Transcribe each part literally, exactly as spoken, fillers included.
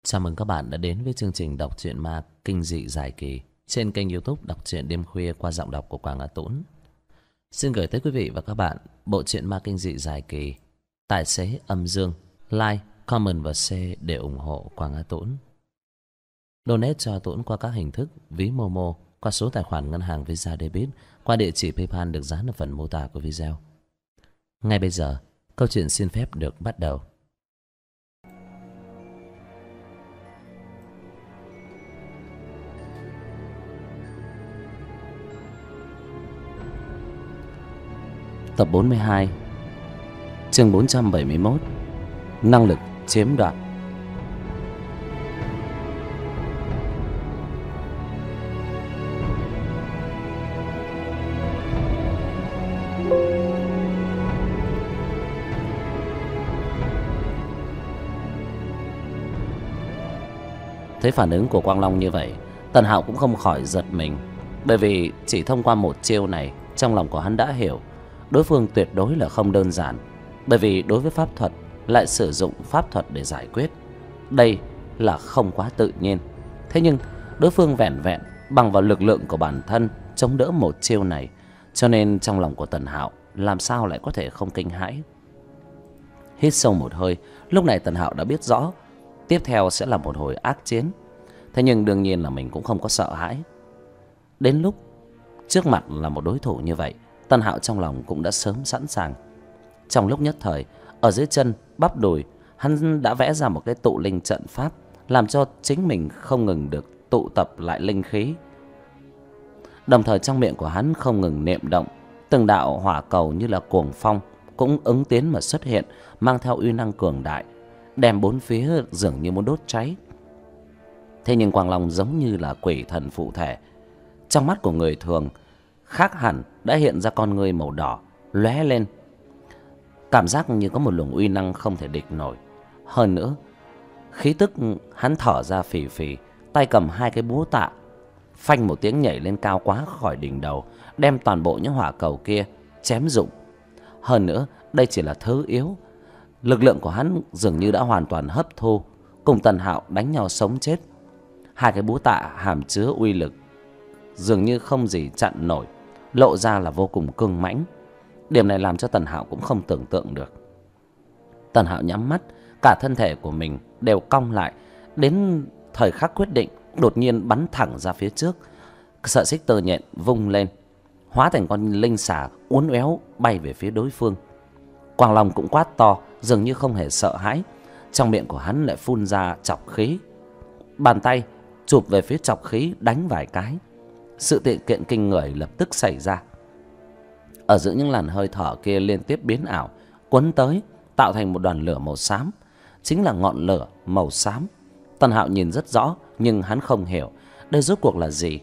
Chào mừng các bạn đã đến với chương trình đọc truyện ma kinh dị dài kỳ trên kênh YouTube Đọc truyện đêm khuya qua giọng đọc của Quang Á Tũng. Xin gửi tới quý vị và các bạn bộ truyện ma kinh dị dài kỳ Tài xế âm dương. Like, comment và share để ủng hộ Quang Á Tũng. Donate cho Tũng qua các hình thức ví Momo, qua số tài khoản ngân hàng Visa Debit, qua địa chỉ PayPal được dán ở phần mô tả của video. Ngay bây giờ, câu chuyện xin phép được bắt đầu. Tập bốn mươi hai, chương bốn trăm bảy mươi mốt, năng lực chiếm đoạt. Thấy phản ứng của Quang Long như vậy, Tần Hạo cũng không khỏi giật mình. Bởi vì chỉ thông qua một chiêu này, trong lòng của hắn đã hiểu đối phương tuyệt đối là không đơn giản. Bởi vì đối với pháp thuật lại sử dụng pháp thuật để giải quyết, đây là không quá tự nhiên. Thế nhưng đối phương vẻn vẹn bằng vào lực lượng của bản thân chống đỡ một chiêu này, cho nên trong lòng của Tần Hạo làm sao lại có thể không kinh hãi. Hít sâu một hơi, lúc này Tần Hạo đã biết rõ tiếp theo sẽ là một hồi ác chiến. Thế nhưng đương nhiên là mình cũng không có sợ hãi. Đến lúc trước mặt là một đối thủ như vậy, Tần Hạo trong lòng cũng đã sớm sẵn sàng. Trong lúc nhất thời, ở dưới chân bắp đùi hắn đã vẽ ra một cái tụ linh trận pháp, làm cho chính mình không ngừng được tụ tập lại linh khí. Đồng thời trong miệng của hắn không ngừng niệm động, từng đạo hỏa cầu như là cuồng phong cũng ứng tiến mà xuất hiện, mang theo uy năng cường đại, đem bốn phía dường như muốn đốt cháy. Thế nhưng Quang Long giống như là quỷ thần phụ thể, trong mắt của người thường khác hẳn đã hiện ra con ngươi màu đỏ lóe lên, cảm giác như có một luồng uy năng không thể địch nổi. Hơn nữa, khí tức hắn thở ra phì phì, tay cầm hai cái búa tạ, phanh một tiếng nhảy lên cao quá khỏi đỉnh đầu, đem toàn bộ những hỏa cầu kia chém rụng. Hơn nữa, đây chỉ là thứ yếu, lực lượng của hắn dường như đã hoàn toàn hấp thu, cùng Tần Hạo đánh nhau sống chết. Hai cái búa tạ hàm chứa uy lực dường như không gì chặn nổi, lộ ra là vô cùng cương mãnh. Điểm này làm cho Tần Hạo cũng không tưởng tượng được. Tần Hạo nhắm mắt, cả thân thể của mình đều cong lại. Đến thời khắc quyết định, đột nhiên bắn thẳng ra phía trước. Sợi xích tơ nhện vung lên, hóa thành con linh xà uốn éo bay về phía đối phương. Quang Long cũng quát to, dường như không hề sợ hãi. Trong miệng của hắn lại phun ra chọc khí, bàn tay chụp về phía chọc khí đánh vài cái. Sự tiện kiện kinh người lập tức xảy ra. Ở giữa những làn hơi thở kia liên tiếp biến ảo, quấn tới, tạo thành một đoàn lửa màu xám. Chính là ngọn lửa màu xám. Tần Hạo nhìn rất rõ, nhưng hắn không hiểu đây rốt cuộc là gì.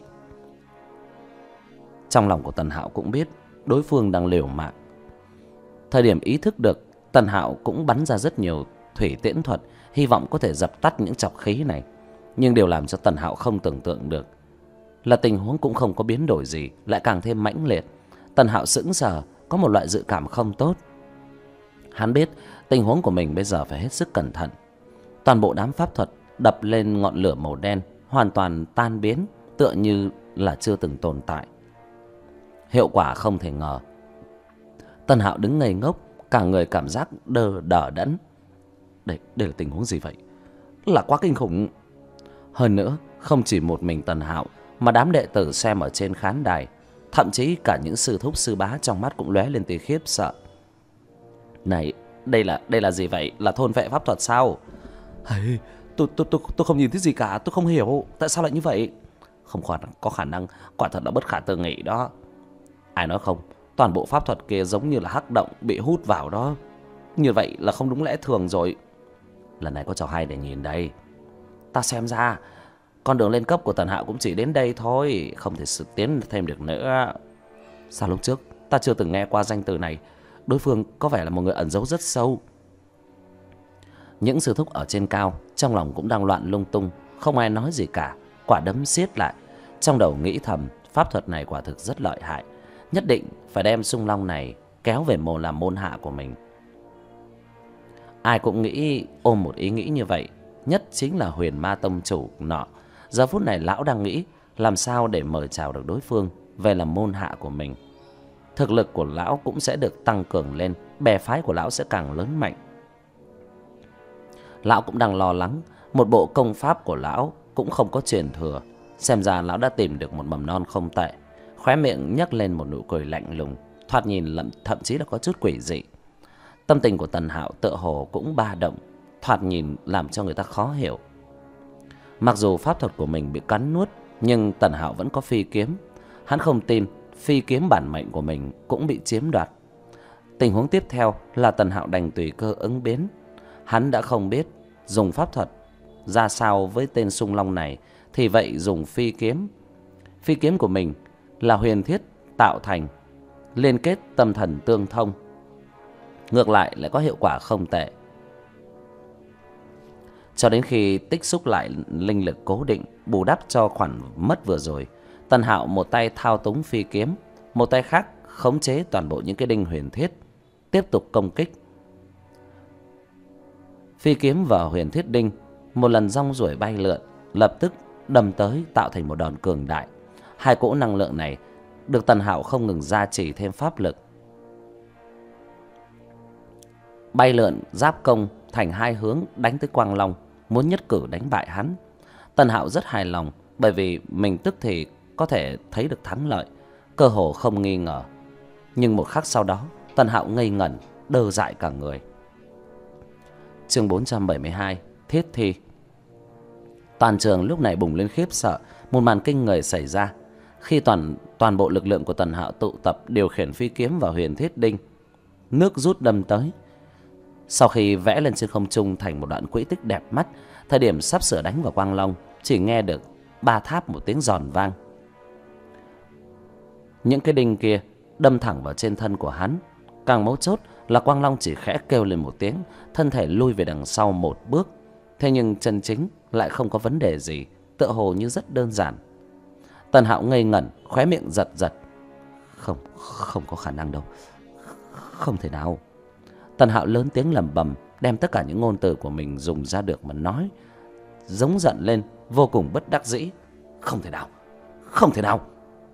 Trong lòng của Tần Hạo cũng biết đối phương đang liều mạng. Thời điểm ý thức được, Tần Hạo cũng bắn ra rất nhiều thủy tiễn thuật, hy vọng có thể dập tắt những chọc khí này. Nhưng điều làm cho Tần Hạo không tưởng tượng được là tình huống cũng không có biến đổi gì, lại càng thêm mãnh liệt. Tần Hạo sững sờ, có một loại dự cảm không tốt. Hắn biết tình huống của mình bây giờ phải hết sức cẩn thận. Toàn bộ đám pháp thuật đập lên ngọn lửa màu đen hoàn toàn tan biến, tựa như là chưa từng tồn tại. Hiệu quả không thể ngờ. Tần Hạo đứng ngây ngốc, cả người cảm giác đờ đờ đẫn. Đây, đây là tình huống gì vậy? Là quá kinh khủng. Hơn nữa, không chỉ một mình Tần Hạo, mà đám đệ tử xem ở trên khán đài, thậm chí cả những sư thúc sư bá trong mắt cũng lóe lên tia khiếp sợ. Này, đây là đây là gì vậy? Là thôn vệ pháp thuật sao? Hey, tôi tôi tôi tôi không nhìn thấy gì cả, tôi không hiểu tại sao lại như vậy. Không có, có khả năng, quả thật là bất khả tư nghị đó. Ai nói không? Toàn bộ pháp thuật kia giống như là hắc động bị hút vào đó. Như vậy là không đúng lẽ thường rồi. Lần này có trò hay để nhìn đây. Ta xem ra con đường lên cấp của Tần Hạo cũng chỉ đến đây thôi, không thể sự tiến thêm được nữa. Sao lúc trước ta chưa từng nghe qua danh từ này? Đối phương có vẻ là một người ẩn giấu rất sâu. Những sư thúc ở trên cao trong lòng cũng đang loạn lung tung, không ai nói gì cả, quả đấm siết lại. Trong đầu nghĩ thầm, pháp thuật này quả thực rất lợi hại, nhất định phải đem Sung Long này kéo về môn làm môn hạ của mình. Ai cũng nghĩ ôm một ý nghĩ như vậy, nhất chính là Huyền Ma tông chủ nọ. Giờ phút này lão đang nghĩ làm sao để mời chào được đối phương về làm môn hạ của mình. Thực lực của lão cũng sẽ được tăng cường lên, bè phái của lão sẽ càng lớn mạnh. Lão cũng đang lo lắng một bộ công pháp của lão cũng không có truyền thừa. Xem ra lão đã tìm được một mầm non không tệ. Khóe miệng nhấc lên một nụ cười lạnh lùng, thoạt nhìn lậm, thậm chí là có chút quỷ dị. Tâm tình của Tần Hạo tựa hồ cũng ba động, thoạt nhìn làm cho người ta khó hiểu. Mặc dù pháp thuật của mình bị cắn nuốt, nhưng Tần Hạo vẫn có phi kiếm. Hắn không tin phi kiếm bản mệnh của mình cũng bị chiếm đoạt. Tình huống tiếp theo là Tần Hạo đành tùy cơ ứng biến. Hắn đã không biết dùng pháp thuật ra sao với tên Sung Long này, thì vậy dùng phi kiếm. Phi kiếm của mình là huyền thiết tạo thành, liên kết tâm thần tương thông, ngược lại lại có hiệu quả không tệ. Cho đến khi tích xúc lại linh lực cố định, bù đắp cho khoản mất vừa rồi, Tần Hạo một tay thao túng phi kiếm, một tay khác khống chế toàn bộ những cái đinh huyền thiết, tiếp tục công kích. Phi kiếm và huyền thiết đinh một lần rong ruổi bay lượn, lập tức đâm tới tạo thành một đòn cường đại. Hai cỗ năng lượng này được Tần Hạo không ngừng gia trì thêm pháp lực. Bay lượn giáp công thành hai hướng đánh tới Quang Long, muốn nhất cử đánh bại hắn. Tần Hạo rất hài lòng, bởi vì mình tức thì có thể thấy được thắng lợi, cơ hồ không nghi ngờ. Nhưng một khắc sau đó, Tần Hạo ngây ngẩn, đơ dại cả người. Chương bốn trăm bảy mươi hai, Thiết thi. Toàn trường lúc này bùng lên khiếp sợ. Một màn kinh người xảy ra khi toàn toàn bộ lực lượng của Tần Hạo tụ tập điều khiển phi kiếm và huyền thiết đinh, nước rút đâm tới. Sau khi vẽ lên trên không trung thành một đoạn quỹ tích đẹp mắt, thời điểm sắp sửa đánh vào Quang Long, chỉ nghe được ba tháp một tiếng giòn vang. Những cái đinh kia đâm thẳng vào trên thân của hắn. Càng mấu chốt là Quang Long chỉ khẽ kêu lên một tiếng, thân thể lui về đằng sau một bước. Thế nhưng chân chính lại không có vấn đề gì, tựa hồ như rất đơn giản. Tần Hạo ngây ngẩn, khóe miệng giật giật. Không, không có khả năng đâu, không thể nào. Tần Hạo lớn tiếng lẩm bẩm, đem tất cả những ngôn từ của mình dùng ra được mà nói, giống giận lên, vô cùng bất đắc dĩ. Không thể nào, không thể nào.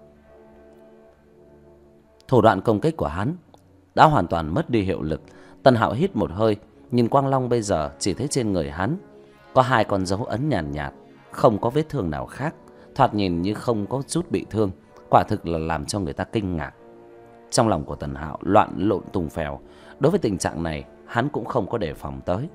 Thủ đoạn công kích của hắn đã hoàn toàn mất đi hiệu lực. Tần Hạo hít một hơi, nhìn Quang Long bây giờ chỉ thấy trên người hắn có hai con dấu ấn nhàn nhạt, nhạt, không có vết thương nào khác, thoạt nhìn như không có chút bị thương, quả thực là làm cho người ta kinh ngạc. Trong lòng của Tần Hạo loạn lộn tùng phèo. Đối với tình trạng này, hắn cũng không có đề phòng tới.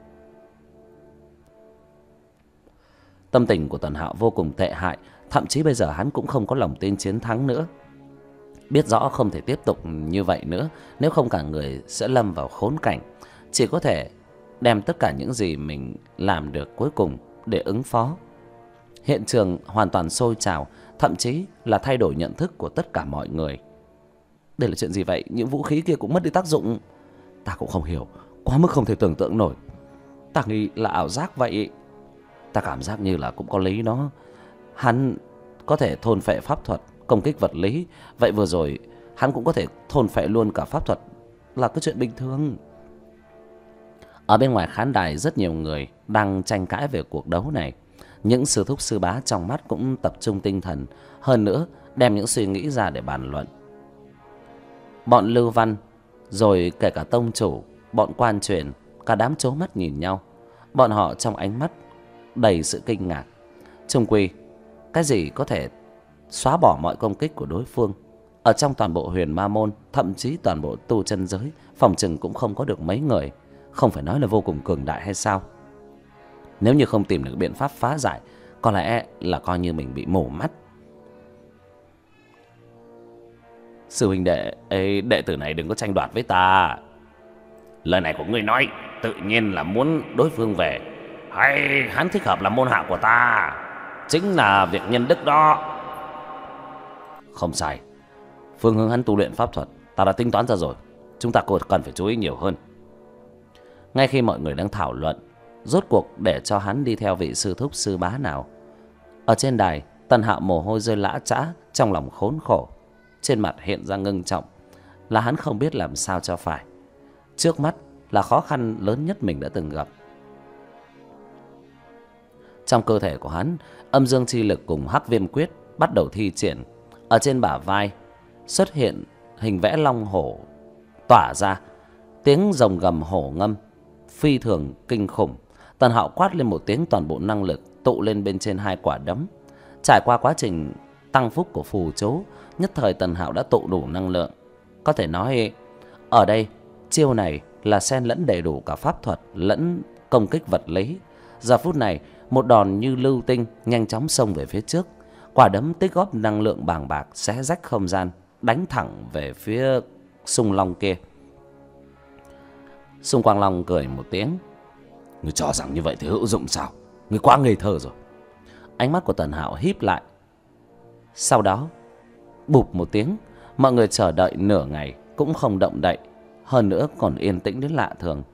Tâm tình của Tần Hạo vô cùng tệ hại, thậm chí bây giờ hắn cũng không có lòng tin chiến thắng nữa. Biết rõ không thể tiếp tục như vậy nữa, nếu không cả người sẽ lâm vào khốn cảnh. Chỉ có thể đem tất cả những gì mình làm được cuối cùng để ứng phó. Hiện trường hoàn toàn sôi trào, thậm chí là thay đổi nhận thức của tất cả mọi người. Đây là chuyện gì vậy? Những vũ khí kia cũng mất đi tác dụng. Ta cũng không hiểu, quá mức không thể tưởng tượng nổi. Ta nghĩ là ảo giác vậy. Ta cảm giác như là cũng có lý đó. Hắn có thể thôn phệ pháp thuật, công kích vật lý. Vậy vừa rồi hắn cũng có thể thôn phệ luôn cả pháp thuật, là cái chuyện bình thường. Ở bên ngoài khán đài rất nhiều người đang tranh cãi về cuộc đấu này. Những sư thúc sư bá trong mắt cũng tập trung tinh thần, hơn nữa đem những suy nghĩ ra để bàn luận. Bọn Lưu Văn, rồi kể cả tông chủ, bọn quan truyền, cả đám trố mắt nhìn nhau. Bọn họ trong ánh mắt đầy sự kinh ngạc. Chung quy, cái gì có thể xóa bỏ mọi công kích của đối phương? Ở trong toàn bộ Huyền Ma môn, thậm chí toàn bộ tu chân giới, phòng chừng cũng không có được mấy người, không phải nói là vô cùng cường đại hay sao? Nếu như không tìm được biện pháp phá giải, có lẽ là coi như mình bị mổ mắt. Sư huynh đệ, ê, đệ tử này đừng có tranh đoạt với ta. Lời này của ngươi nói tự nhiên là muốn đối phương về, hay hắn thích hợp làm môn hạ của ta? Chính là việc nhân đức đó. Không sai, phương hướng hắn tu luyện pháp thuật ta đã tính toán ra rồi. Chúng ta cần phải chú ý nhiều hơn. Ngay khi mọi người đang thảo luận, rốt cuộc để cho hắn đi theo vị sư thúc sư bá nào? Ở trên đài, Tần Hạo mồ hôi rơi lã chã, trong lòng khốn khổ, trên mặt hiện ra ngưng trọng, là hắn không biết làm sao cho phải. Trước mắt là khó khăn lớn nhất mình đã từng gặp. Trong cơ thể của hắn, âm dương chi lực cùng hắc viêm quyết bắt đầu thi triển. Ở trên bả vai xuất hiện hình vẽ long hổ tỏa ra, tiếng rồng gầm hổ ngâm phi thường kinh khủng. Tần Hạo quát lên một tiếng, toàn bộ năng lực tụ lên bên trên hai quả đấm. Trải qua quá trình tăng phúc của phù chú, nhất thời Tần Hạo đã tụ đủ năng lượng. Có thể nói ở đây chiêu này là xen lẫn đầy đủ cả pháp thuật lẫn công kích vật lý. Giờ phút này, một đòn như lưu tinh nhanh chóng xông về phía trước. Quả đấm tích góp năng lượng bàng bạc xé rách không gian, đánh thẳng về phía Xung Long kia. Xung Quang Long cười một tiếng. Ngươi cho rằng như vậy thì hữu dụng sao? Ngươi quá ngây thơ rồi. Ánh mắt của Tần Hạo híp lại. Sau đó bụp một tiếng, mọi người chờ đợi nửa ngày cũng không động đậy, hơn nữa còn yên tĩnh đến lạ thường.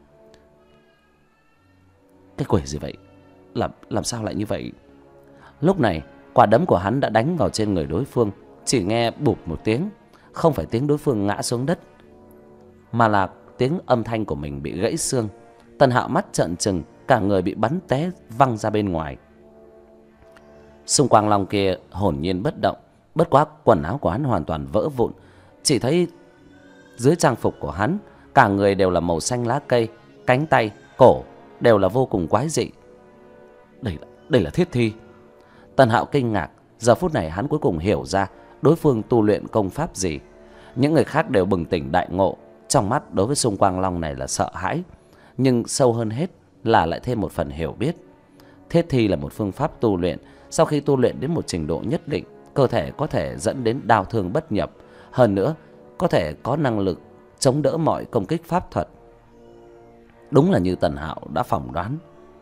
Cái quỷ gì vậy? Làm, làm sao lại như vậy? Lúc này quả đấm của hắn đã đánh vào trên người đối phương. Chỉ nghe bụp một tiếng, không phải tiếng đối phương ngã xuống đất, mà là tiếng âm thanh của mình bị gãy xương. Tần Hạo mắt trợn trừng, cả người bị bắn té văng ra bên ngoài. Xung Quang Long kia hồn nhiên bất động, bất quá quần áo của hắn hoàn toàn vỡ vụn. Chỉ thấy dưới trang phục của hắn, cả người đều là màu xanh lá cây, cánh tay, cổ đều là vô cùng quái dị. Đây là, đây là thiết thi. Tần Hạo kinh ngạc. Giờ phút này hắn cuối cùng hiểu ra đối phương tu luyện công pháp gì. Những người khác đều bừng tỉnh đại ngộ. Trong mắt đối với Xung Quang Long này là sợ hãi, nhưng sâu hơn hết là lại thêm một phần hiểu biết. Thiết thi là một phương pháp tu luyện. Sau khi tu luyện đến một trình độ nhất định, cơ thể có thể dẫn đến đao thương bất nhập. Hơn nữa có thể có năng lực chống đỡ mọi công kích pháp thuật. Đúng là như Tần Hạo đã phỏng đoán.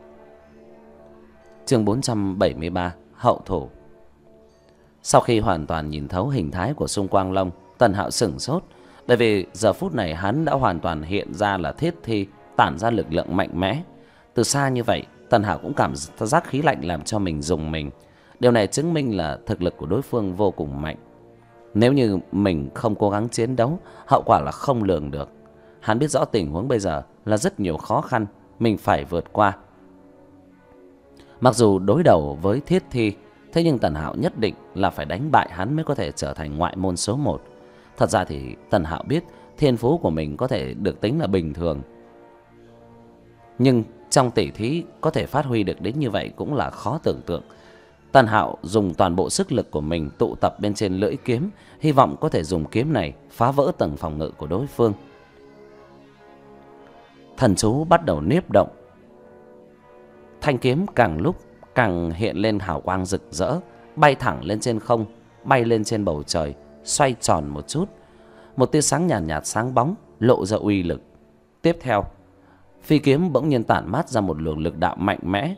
Chương bốn trăm bảy mươi ba, hậu thủ. Sau khi hoàn toàn nhìn thấu hình thái của Xung Quang Long, Tần Hạo sửng sốt. Bởi vì giờ phút này hắn đã hoàn toàn hiện ra là thiết thi, tản ra lực lượng mạnh mẽ. Từ xa như vậy, Tần Hạo cũng cảm giác khí lạnh làm cho mình rùng mình. Điều này chứng minh là thực lực của đối phương vô cùng mạnh. Nếu như mình không cố gắng chiến đấu, hậu quả là không lường được. Hắn biết rõ tình huống bây giờ là rất nhiều khó khăn mình phải vượt qua. Mặc dù đối đầu với thiết thi, thế nhưng Tần Hạo nhất định là phải đánh bại hắn mới có thể trở thành ngoại môn số một. Thật ra thì Tần Hạo biết thiên phú của mình có thể được tính là bình thường, nhưng trong tỷ thí có thể phát huy được đến như vậy cũng là khó tưởng tượng. Tần Hạo dùng toàn bộ sức lực của mình tụ tập bên trên lưỡi kiếm, hy vọng có thể dùng kiếm này phá vỡ tầng phòng ngự của đối phương. Thần chú bắt đầu niếp động. Thanh kiếm càng lúc càng hiện lên hào quang rực rỡ, bay thẳng lên trên không, bay lên trên bầu trời, xoay tròn một chút. Một tia sáng nhàn nhạt, nhạt sáng bóng lộ ra uy lực. Tiếp theo, phi kiếm bỗng nhiên tản mát ra một luồng lực đạo mạnh mẽ,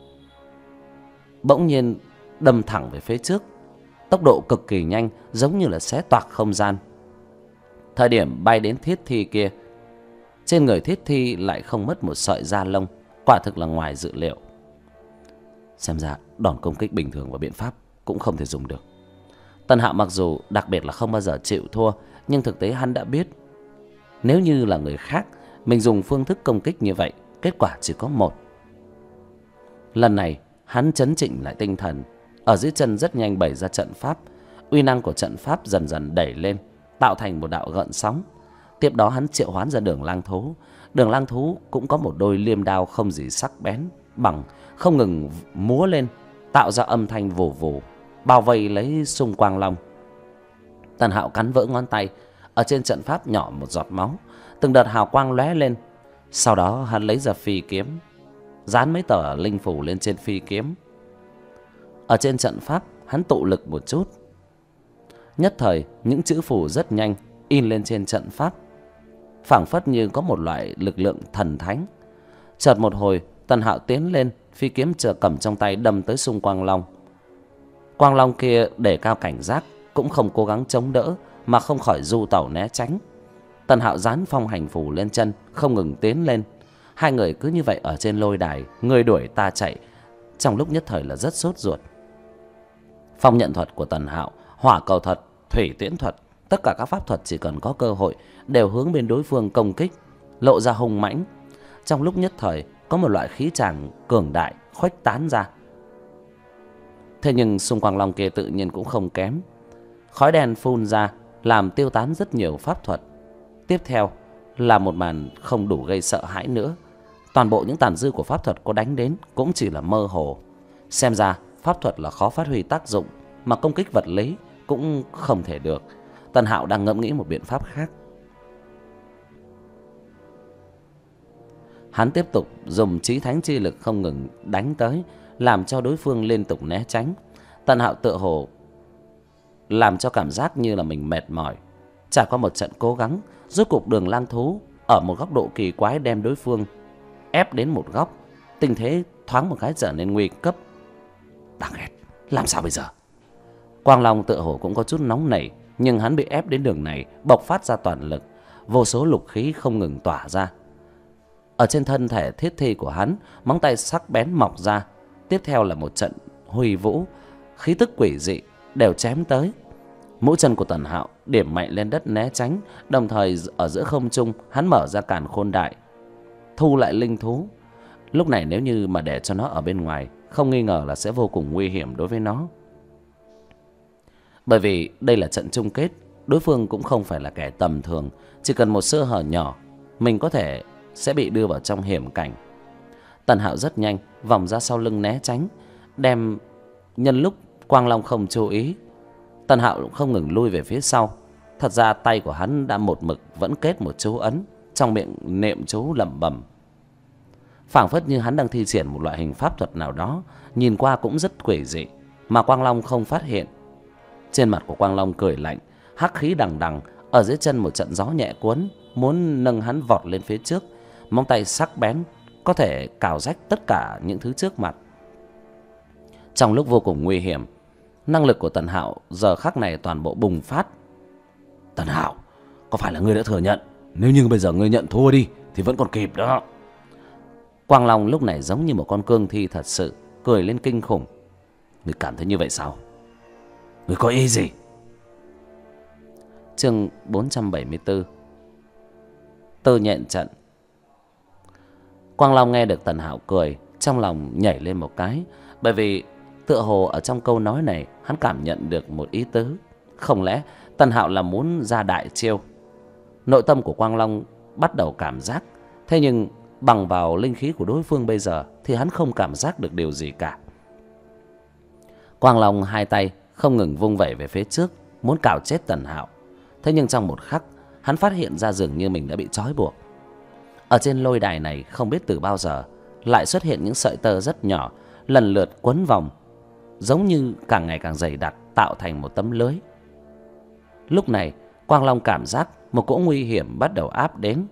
bỗng nhiên đâm thẳng về phía trước, tốc độ cực kỳ nhanh, giống như là xé toạc không gian. Thời điểm bay đến thiết thi kia, trên người thiết thi lại không mất một sợi da lông, quả thực là ngoài dự liệu. Xem ra đòn công kích bình thường và biện pháp cũng không thể dùng được. Tần Hạo mặc dù đặc biệt là không bao giờ chịu thua, nhưng thực tế hắn đã biết, nếu như là người khác, mình dùng phương thức công kích như vậy, kết quả chỉ có một. Lần này hắn chấn chỉnh lại tinh thần, ở dưới chân rất nhanh bày ra trận pháp. Uy năng của trận pháp dần dần đẩy lên, tạo thành một đạo gợn sóng. Tiếp đó hắn triệu hoán ra Đường Lang Thú. Đường Lang Thú cũng có một đôi liêm đao không gì sắc bén bằng, không ngừng múa lên, tạo ra âm thanh vù vù, bao vây lấy Xung Quang Long. Tần Hạo cắn vỡ ngón tay, ở trên trận pháp nhỏ một giọt máu, từng đợt hào quang lóe lên. Sau đó hắn lấy ra phi kiếm, dán mấy tờ linh phủ lên trên phi kiếm. Ở trên trận pháp hắn tụ lực một chút, nhất thời những chữ phù rất nhanh in lên trên trận pháp, phảng phất như có một loại lực lượng thần thánh. Chợt một hồi, Tần Hạo tiến lên, phi kiếm chờ cầm trong tay đâm tới Xung Quang Long. Quang Long kia để cao cảnh giác, cũng không cố gắng chống đỡ, mà không khỏi du tẩu né tránh. Tần Hạo dán phong hành phù lên chân, không ngừng tiến lên. Hai người cứ như vậy ở trên lôi đài, người đuổi ta chạy, trong lúc nhất thời là rất sốt ruột. Phong nhận thuật của Tần Hạo, hỏa cầu thuật, thủy tiễn thuật, tất cả các pháp thuật chỉ cần có cơ hội đều hướng bên đối phương công kích, lộ ra hung mãnh. Trong lúc nhất thời có một loại khí tràng cường đại khuếch tán ra, Thế nhưng xung quanh long kia tự nhiên cũng không kém. Khói đen phun ra làm tiêu tán rất nhiều pháp thuật. Tiếp theo là một màn không đủ gây sợ hãi nữa. Toàn bộ những tàn dư của pháp thuật có đánh đến cũng chỉ là mơ hồ. Xem ra pháp thuật là khó phát huy tác dụng, mà công kích vật lý cũng không thể được. Tần Hạo đang ngẫm nghĩ một biện pháp khác. Hắn tiếp tục dùng chí thánh chi lực không ngừng đánh tới, làm cho đối phương liên tục né tránh. Tần Hạo tựa hồ làm cho cảm giác như là mình mệt mỏi. Trải qua một trận cố gắng, rốt cục Đường Lang Thú ở một góc độ kỳ quái đem đối phương ép đến một góc. Tình thế thoáng một cái trở nên nguy cấp. Đáng ghét, làm sao bây giờ? Quang Long tựa hồ cũng có chút nóng nảy, nhưng hắn bị ép đến đường này bộc phát ra toàn lực, vô số lục khí không ngừng tỏa ra. Ở trên thân thể thiết thi của hắn, móng tay sắc bén mọc ra. Tiếp theo là một trận huy vũ, khí tức quỷ dị đều chém tới. Mũi chân của Tần Hạo điểm mạnh lên đất né tránh, đồng thời ở giữa không trung hắn mở ra càn khôn đại, thu lại linh thú. Lúc này nếu như mà để cho nó ở bên ngoài, không nghi ngờ là sẽ vô cùng nguy hiểm đối với nó. Bởi vì đây là trận chung kết, đối phương cũng không phải là kẻ tầm thường. Chỉ cần một sơ hở nhỏ, mình có thể sẽ bị đưa vào trong hiểm cảnh. Tần Hạo rất nhanh vòng ra sau lưng né tránh, đem nhân lúc Quang Long không chú ý, Tần Hạo cũng không ngừng lui về phía sau. Thật ra tay của hắn đã một mực vẫn kết một chú ấn, trong miệng niệm chú lẩm bẩm, phảng phất như hắn đang thi triển một loại hình pháp thuật nào đó, nhìn qua cũng rất quỷ dị, mà Quang Long không phát hiện. Trên mặt của Quang Long cười lạnh, hắc khí đằng đằng, ở dưới chân một trận gió nhẹ cuốn, muốn nâng hắn vọt lên phía trước. Móng tay sắc bén có thể cào rách tất cả những thứ trước mặt. Trong lúc vô cùng nguy hiểm, năng lực của Tần Hạo giờ khắc này toàn bộ bùng phát. Tần Hạo, có phải là ngươi đã thừa nhận? Nếu như bây giờ ngươi nhận thua đi thì vẫn còn kịp đó. Quang Long lúc này giống như một con cương thi thật sự, cười lên kinh khủng. Ngươi cảm thấy như vậy sao? Ngươi có ý gì? Chương bốn trăm bảy mươi tư, Tư nhện trận. Quang Long nghe được Tần Hạo cười, trong lòng nhảy lên một cái, bởi vì tựa hồ ở trong câu nói này hắn cảm nhận được một ý tứ. Không lẽ Tần Hạo là muốn ra đại chiêu? Nội tâm của Quang Long bắt đầu cảm giác, thế nhưng bằng vào linh khí của đối phương bây giờ thì hắn không cảm giác được điều gì cả. Quang Long hai tay không ngừng vung vẩy về phía trước, muốn cào chết Tần Hạo. Thế nhưng trong một khắc, hắn phát hiện ra dường như mình đã bị trói buộc. Ở trên lôi đài này không biết từ bao giờ lại xuất hiện những sợi tơ rất nhỏ, lần lượt quấn vòng, giống như càng ngày càng dày đặc, tạo thành một tấm lưới. Lúc này Quang Long cảm giác một cỗ nguy hiểm bắt đầu áp đến.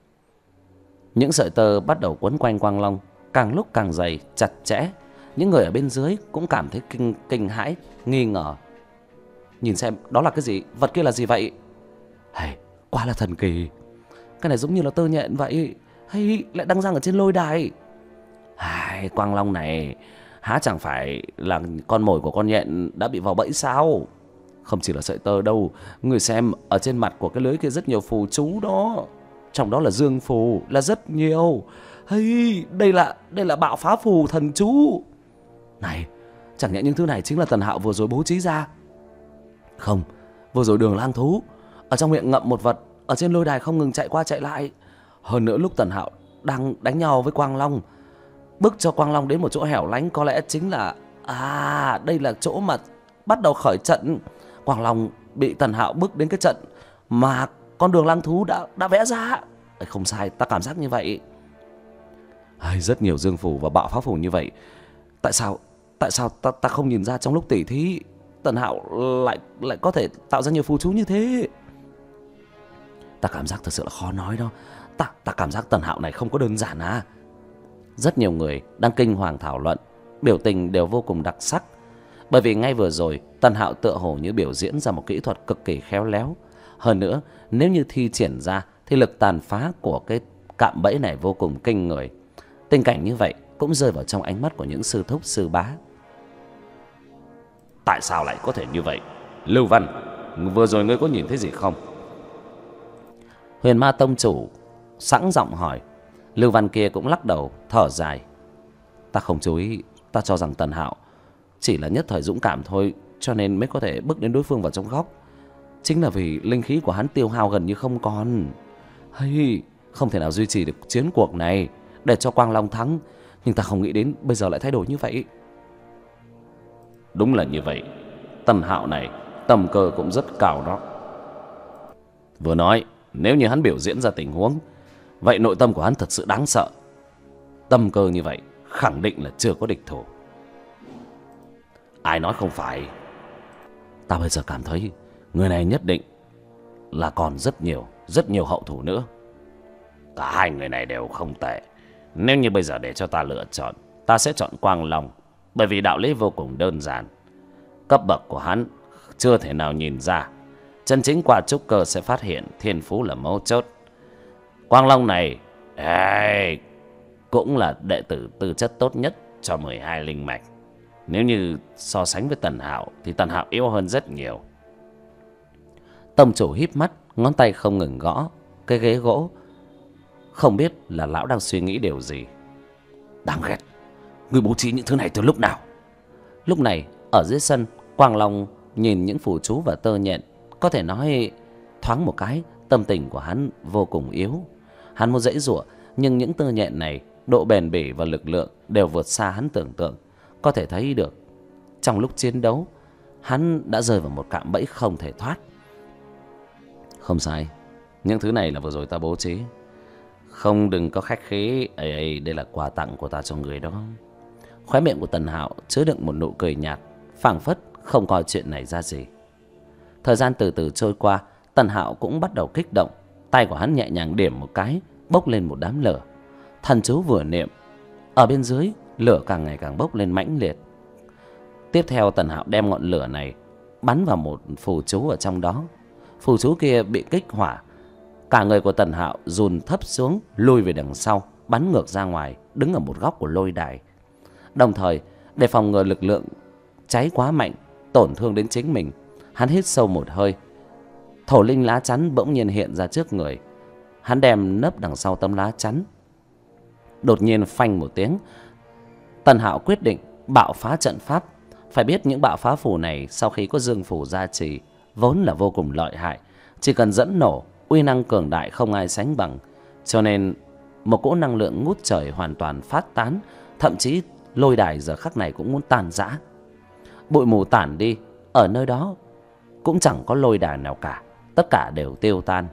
Những sợi tơ bắt đầu quấn quanh Quang Long, càng lúc càng dày, chặt chẽ. Những người ở bên dưới cũng cảm thấy kinh, kinh hãi, nghi ngờ. Nhìn xem đó là cái gì? Vật kia là gì vậy? Hay, quá là thần kỳ. Cái này giống như là tơ nhện vậy, hay lại đang giăng ở trên lôi đài. Hay, Quang Long này há chẳng phải là con mồi của con nhện đã bị vào bẫy sao? Không chỉ là sợi tơ đâu, người xem ở trên mặt của cái lưới kia rất nhiều phù chú đó. Trong đó là dương phù, là rất nhiều. Hay, đây là đây là bạo phá phù thần chú. Này, chẳng nhẽ những thứ này chính là Tần Hạo vừa rồi bố trí ra? Không, vừa rồi Đường Lang Thú ở trong miệng ngậm một vật, ở trên lôi đài không ngừng chạy qua chạy lại. Hơn nữa lúc Tần Hạo đang đánh nhau với Quang Long, bước cho Quang Long đến một chỗ hẻo lánh, có lẽ chính là à đây là chỗ mà bắt đầu khởi trận. Quang Long bị Tần Hạo bước đến cái trận mà con Đường Lang Thú đã đã vẽ ra. Không sai, ta cảm giác như vậy. Ai, rất nhiều dương phù và bạo pháp phù như vậy. Tại sao tại sao ta ta không nhìn ra trong lúc tỉ thí Tần Hạo lại lại có thể tạo ra nhiều phù chú như thế? Ta cảm giác thật sự là khó nói đó. Ta ta cảm giác Tần Hạo này không có đơn giản à? Rất nhiều người đang kinh hoàng thảo luận, biểu tình đều vô cùng đặc sắc. Bởi vì ngay vừa rồi Tần Hạo tựa hồ như biểu diễn ra một kỹ thuật cực kỳ khéo léo. Hơn nữa, nếu như thi triển ra thì lực tàn phá của cái cạm bẫy này vô cùng kinh người. Tình cảnh như vậy cũng rơi vào trong ánh mắt của những sư thúc sư bá. Tại sao lại có thể như vậy? Lưu Văn, vừa rồi ngươi có nhìn thấy gì không? Huyền Ma tông chủ sẵn giọng hỏi. Lưu Văn kia cũng lắc đầu thở dài. Ta không chú ý, ta cho rằng Tần Hạo chỉ là nhất thời dũng cảm thôi, cho nên mới có thể bước đến đối phương vào trong góc. Chính là vì linh khí của hắn tiêu hao gần như không còn. Hay, không thể nào duy trì được chiến cuộc này để cho Quang Long thắng. Nhưng ta không nghĩ đến bây giờ lại thay đổi như vậy. Đúng là như vậy. Tần Hạo này tầm cơ cũng rất cao đó. Vừa nói, nếu như hắn biểu diễn ra tình huống, vậy nội tâm của hắn thật sự đáng sợ. Tâm cơ như vậy khẳng định là chưa có địch thủ. Ai nói không phải. Ta bây giờ cảm thấy người này nhất định là còn rất nhiều, rất nhiều hậu thủ nữa. Cả hai người này đều không tệ. Nếu như bây giờ để cho ta lựa chọn, ta sẽ chọn Quang Long. Bởi vì đạo lý vô cùng đơn giản. Cấp bậc của hắn chưa thể nào nhìn ra. Chân chính qua trúc cơ sẽ phát hiện thiên phú là mấu chốt. Quang Long này ê, cũng là đệ tử tư chất tốt nhất cho mười hai linh mạch. Nếu như so sánh với Tần Hạo thì Tần Hạo yếu hơn rất nhiều. Tông chủ híp mắt, ngón tay không ngừng gõ cái ghế gỗ. Không biết là lão đang suy nghĩ điều gì. Đáng ghét, người bố trí những thứ này từ lúc nào? Lúc này ở dưới sân, Quang Long nhìn những phù chú và tơ nhện. Có thể nói thoáng một cái tâm tình của hắn vô cùng yếu. Hắn muốn giãy giụa, nhưng những tơ nhện này độ bền bỉ và lực lượng đều vượt xa hắn tưởng tượng. Có thể thấy được trong lúc chiến đấu hắn đã rơi vào một cạm bẫy không thể thoát. Không sai, những thứ này là vừa rồi ta bố trí. Không đừng có khách khí. Ê, ê, đây là quà tặng của ta cho người đó. Khóe miệng của Tần Hạo chứa đựng một nụ cười nhạt, phảng phất không coi chuyện này ra gì. Thời gian từ từ trôi qua, Tần Hạo cũng bắt đầu kích động. Tay của hắn nhẹ nhàng điểm một cái, bốc lên một đám lửa. Thần chú vừa niệm, ở bên dưới lửa càng ngày càng bốc lên mãnh liệt. Tiếp theo Tần Hạo đem ngọn lửa này bắn vào một phù chú ở trong đó. Phù chú kia bị kích hỏa. Cả người của Tần Hạo dùn thấp xuống, lùi về đằng sau, bắn ngược ra ngoài, đứng ở một góc của lôi đài. Đồng thời, để phòng ngừa lực lượng cháy quá mạnh tổn thương đến chính mình, hắn hít sâu một hơi. Thổ linh lá chắn bỗng nhiên hiện ra trước người. Hắn đem nấp đằng sau tấm lá chắn. Đột nhiên phanh một tiếng, Tần Hạo quyết định bạo phá trận pháp. Phải biết những bạo phá phù này sau khi có dương phù gia trì vốn là vô cùng lợi hại. Chỉ cần dẫn nổ, uy năng cường đại không ai sánh bằng. Cho nên một cỗ năng lượng ngút trời hoàn toàn phát tán. Thậm chí lôi đài giờ khắc này cũng muốn tan rã. Bụi mù tản đi, ở nơi đó cũng chẳng có lôi đài nào cả. Tất cả đều tiêu tan.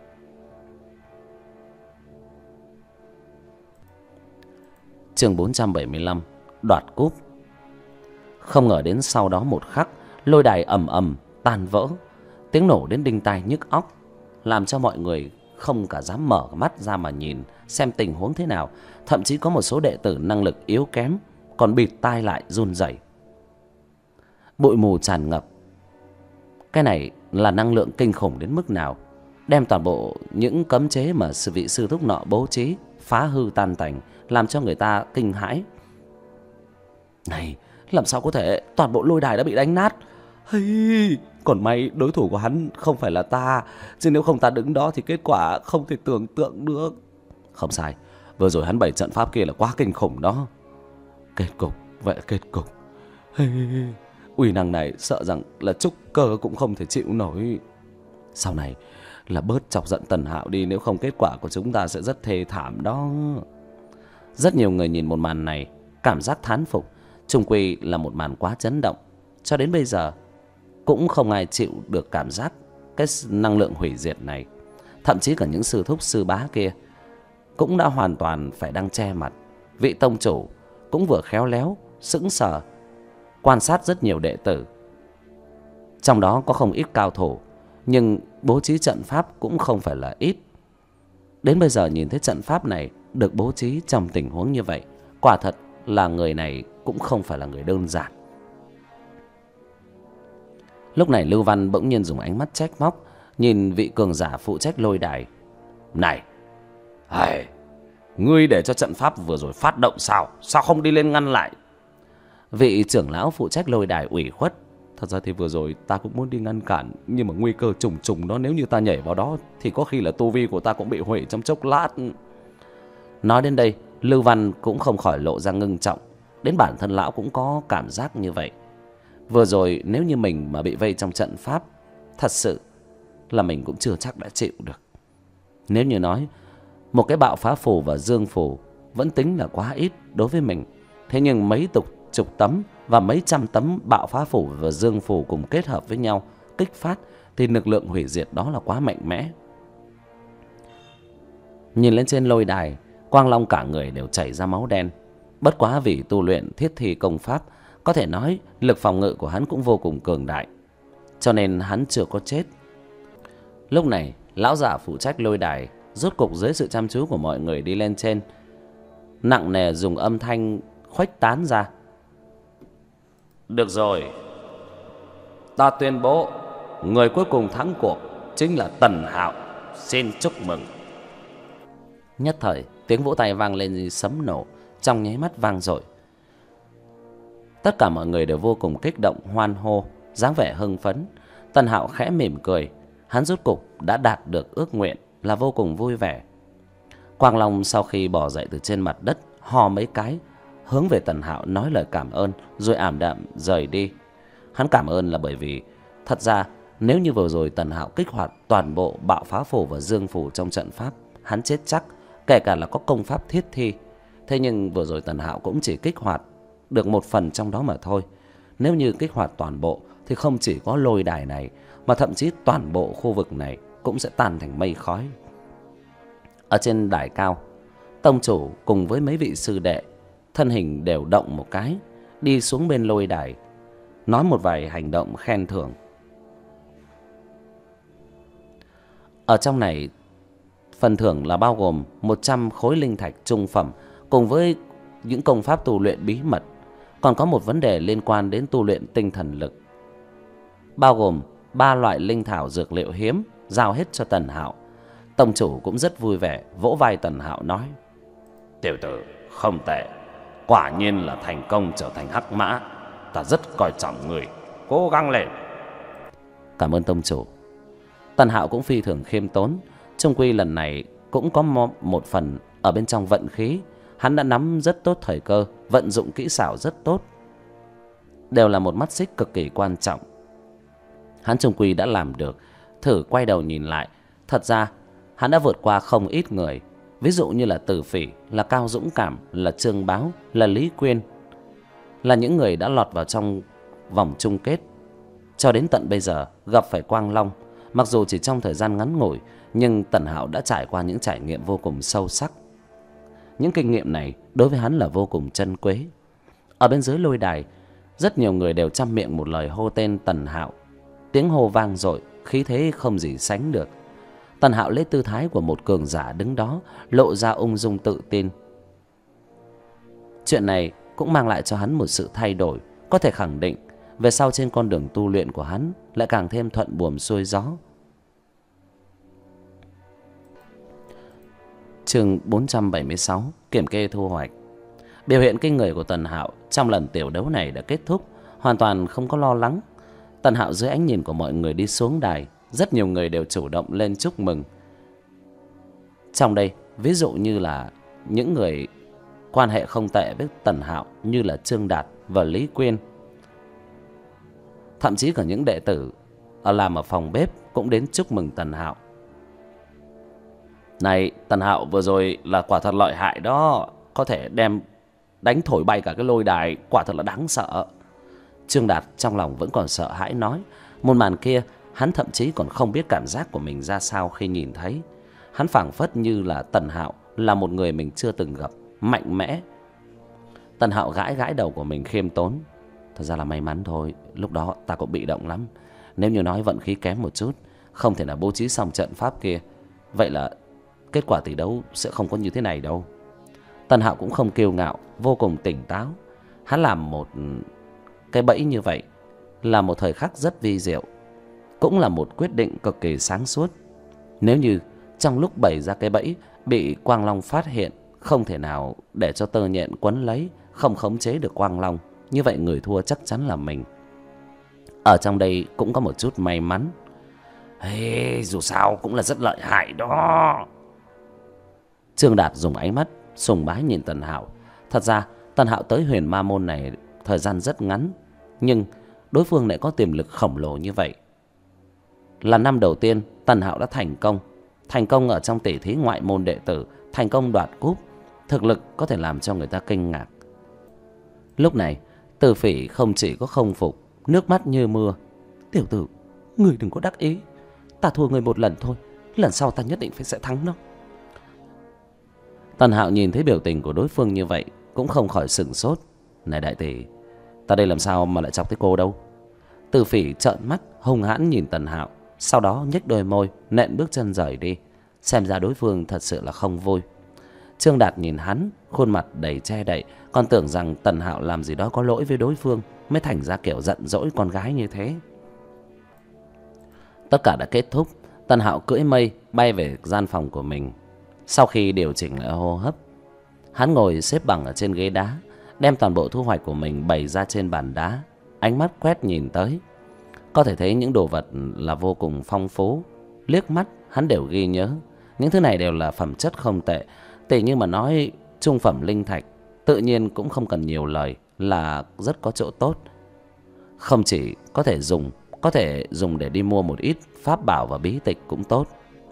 Chương bốn trăm bảy mươi lăm, đoạt cúp. Không ngờ đến sau đó một khắc, lôi đài ầm ầm tan vỡ. Tiếng nổ đến đinh tai nhức óc, làm cho mọi người không cả dám mở mắt ra mà nhìn xem tình huống thế nào. Thậm chí có một số đệ tử năng lực yếu kém còn bịt tai lại run rẩy. Bụi mù tràn ngập. Cái này là năng lượng kinh khủng đến mức nào, đem toàn bộ những cấm chế mà sự vị sư thúc nọ bố trí phá hư tan tành, làm cho người ta kinh hãi. Này, làm sao có thể, toàn bộ lôi đài đã bị đánh nát. Hey, còn may đối thủ của hắn không phải là ta, chứ nếu không ta đứng đó thì kết quả không thể tưởng tượng được. Không sai, vừa rồi hắn bày trận pháp kia là quá kinh khủng đó. Kết cục, vậy là kết cục. Hey, uy năng này sợ rằng là trúc cơ cũng không thể chịu nổi. Sau này là bớt chọc giận Tần Hạo đi, nếu không kết quả của chúng ta sẽ rất thê thảm đó. Rất nhiều người nhìn một màn này cảm giác thán phục. Chung quy là một màn quá chấn động. Cho đến bây giờ cũng không ai chịu được cảm giác cái năng lượng hủy diệt này. Thậm chí cả những sư thúc sư bá kia cũng đã hoàn toàn phải đang che mặt. Vị tông chủ cũng vừa khéo léo sững sờ quan sát rất nhiều đệ tử. Trong đó có không ít cao thủ, nhưng bố trí trận pháp cũng không phải là ít. Đến bây giờ nhìn thấy trận pháp này được bố trí trong tình huống như vậy, quả thật là người này cũng không phải là người đơn giản. Lúc này Lưu Văn bỗng nhiên dùng ánh mắt trách móc nhìn vị cường giả phụ trách lôi đài. Này, hầy, ngươi để cho trận pháp vừa rồi phát động sao? Sao không đi lên ngăn lại? Vị trưởng lão phụ trách lôi đài ủy khuất. Thật ra thì vừa rồi ta cũng muốn đi ngăn cản, nhưng mà nguy cơ trùng trùng đó, nếu như ta nhảy vào đó thì có khi là tu vi của ta cũng bị hủy trong chốc lát. Nói đến đây, Lưu Văn cũng không khỏi lộ ra ngưng trọng. Đến bản thân lão cũng có cảm giác như vậy. Vừa rồi nếu như mình mà bị vây trong trận pháp, thật sự là mình cũng chưa chắc đã chịu được. Nếu như nói một cái bạo phá phù và dương phù vẫn tính là quá ít đối với mình, thế nhưng mấy tục chục tấm và mấy trăm tấm bạo phá phù và dương phù cùng kết hợp với nhau kích phát thì lực lượng hủy diệt đó là quá mạnh mẽ. Nhìn lên trên lôi đài, Quang Long cả người đều chảy ra máu đen. Bất quá vì tu luyện thiết thi công pháp, có thể nói lực phòng ngự của hắn cũng vô cùng cường đại, cho nên hắn chưa có chết. Lúc này lão giả phụ trách lôi đài rốt cục dưới sự chăm chú của mọi người đi lên trên, nặng nề dùng âm thanh khuếch tán ra: Được rồi, ta tuyên bố người cuối cùng thắng cuộc chính là Tần Hạo. Xin chúc mừng. Nhất thời tiếng vỗ tay vang lên như sấm nổ, trong nháy mắt vang dội. Tất cả mọi người đều vô cùng kích động hoan hô, dáng vẻ hưng phấn. Tần Hạo khẽ mỉm cười, hắn rốt cục đã đạt được ước nguyện, là vô cùng vui vẻ. Quang Long sau khi bò dậy từ trên mặt đất, hò mấy cái, hướng về Tần Hạo nói lời cảm ơn, rồi ảm đạm rời đi. Hắn cảm ơn là bởi vì thật ra nếu như vừa rồi Tần Hạo kích hoạt toàn bộ bạo phá phù và dương phù trong trận pháp, hắn chết chắc, kể cả là có công pháp thiết thi. Thế nhưng vừa rồi Tần Hạo cũng chỉ kích hoạt được một phần trong đó mà thôi. Nếu như kích hoạt toàn bộ thì không chỉ có lôi đài này, mà thậm chí toàn bộ khu vực này cũng sẽ tan thành mây khói. Ở trên đài cao, tông chủ cùng với mấy vị sư đệ thân hình đều động một cái, đi xuống bên lôi đài, nói một vài hành động khen thưởng. Ở trong này, phần thưởng là bao gồm một trăm khối linh thạch trung phẩm cùng với những công pháp tu luyện bí mật. Còn có một vấn đề liên quan đến tu luyện tinh thần lực, bao gồm ba loại linh thảo dược liệu hiếm, giao hết cho Tần Hạo. Tông chủ cũng rất vui vẻ, vỗ vai Tần Hạo nói: Tiểu tử không tệ, quả nhiên là thành công trở thành hắc mã. Ta rất coi trọng người, cố gắng lên. Cảm ơn tông chủ. Tần Hạo cũng phi thường khiêm tốn, chung quy lần này cũng có một phần ở bên trong vận khí. Hắn đã nắm rất tốt thời cơ, vận dụng kỹ xảo rất tốt, đều là một mắt xích cực kỳ quan trọng. Hắn chung quy đã làm được. Thử quay đầu nhìn lại, thật ra hắn đã vượt qua không ít người. Ví dụ như là Tử Phỉ, là Cao Dũng Cảm, là Trương Báo, là Lý Quyên, là những người đã lọt vào trong vòng chung kết. Cho đến tận bây giờ gặp phải Quang Long, mặc dù chỉ trong thời gian ngắn ngủi, nhưng Tần Hạo đã trải qua những trải nghiệm vô cùng sâu sắc. Những kinh nghiệm này đối với hắn là vô cùng珍quý. Ở bên dưới lôi đài, rất nhiều người đều chăm miệng một lời hô tên Tần Hạo. Tiếng hô vang dội, khí thế không gì sánh được. Tần Hạo lấy tư thái của một cường giả đứng đó, lộ ra ung dung tự tin. Chuyện này cũng mang lại cho hắn một sự thay đổi, có thể khẳng định về sau trên con đường tu luyện của hắn lại càng thêm thuận buồm xuôi gió. Chương bốn trăm bảy mươi sáu, kiểm kê thu hoạch. Biểu hiện kinh người của Tần Hạo trong lần tiểu đấu này đã kết thúc, hoàn toàn không có lo lắng. Tần Hạo dưới ánh nhìn của mọi người đi xuống đài, rất nhiều người đều chủ động lên chúc mừng. Trong đây, ví dụ như là những người quan hệ không tệ với Tần Hạo như là Trương Đạt và Lý Quyên. Thậm chí cả những đệ tử ở làm ở phòng bếp cũng đến chúc mừng Tần Hạo. Này, Tần Hạo vừa rồi là quả thật lợi hại đó, có thể đem đánh thổi bay cả cái lôi đài, quả thật là đáng sợ. Trương Đạt trong lòng vẫn còn sợ hãi nói, một màn kia hắn thậm chí còn không biết cảm giác của mình ra sao khi nhìn thấy. Hắn phảng phất như là Tần Hạo là một người mình chưa từng gặp, mạnh mẽ. Tần Hạo gãi gãi đầu của mình khiêm tốn. Thật ra là may mắn thôi, lúc đó ta cũng bị động lắm. Nếu như nói vận khí kém một chút, không thể nào bố trí xong trận pháp kia, vậy là kết quả tỷ đấu sẽ không có như thế này đâu. Tần Hạo cũng không kiêu ngạo, vô cùng tỉnh táo. Hắn làm một cái bẫy như vậy là một thời khắc rất vi diệu, cũng là một quyết định cực kỳ sáng suốt. Nếu như trong lúc bày ra cái bẫy bị Quang Long phát hiện, không thể nào để cho tơ nhện quấn lấy, không khống chế được Quang Long, như vậy người thua chắc chắn là mình. Ở trong đây cũng có một chút may mắn. Hey, dù sao cũng là rất lợi hại đó. Trương Đạt dùng ánh mắt sùng bái nhìn Tần Hạo. Thật ra Tần Hạo tới Huyền Ma Môn này thời gian rất ngắn, nhưng đối phương lại có tiềm lực khổng lồ như vậy. Là năm đầu tiên Tần Hạo đã thành công, thành công ở trong tỷ thí ngoại môn đệ tử, thành công đoạt cúp, thực lực có thể làm cho người ta kinh ngạc. Lúc này Từ Phỉ không chỉ có không phục, nước mắt như mưa. Tiểu tử, người đừng có đắc ý, ta thua người một lần thôi, lần sau ta nhất định phải sẽ thắng nó. Tần Hạo nhìn thấy biểu tình của đối phương như vậy cũng không khỏi sửng sốt. Này đại tỷ, ta đây làm sao mà lại chọc tới cô đâu? Từ Phỉ trợn mắt hung hãn nhìn Tần Hạo, sau đó nhếch đôi môi nện bước chân rời đi. Xem ra đối phương thật sự là không vui. Trương Đạt nhìn hắn, khuôn mặt đầy che đậy, còn tưởng rằng Tần Hạo làm gì đó có lỗi với đối phương, mới thành ra kiểu giận dỗi con gái như thế. Tất cả đã kết thúc. Tần Hạo cưỡi mây bay về gian phòng của mình. Sau khi điều chỉnh lại hô hấp, hắn ngồi xếp bằng ở trên ghế đá, đem toàn bộ thu hoạch của mình bày ra trên bàn đá. Ánh mắt quét nhìn tới, có thể thấy những đồ vật là vô cùng phong phú. Liếc mắt hắn đều ghi nhớ. Những thứ này đều là phẩm chất không tệ. Tỉ như mà nói trung phẩm linh thạch, tự nhiên cũng không cần nhiều lời, là rất có chỗ tốt. Không chỉ có thể dùng, có thể dùng để đi mua một ít pháp bảo và bí tịch cũng tốt.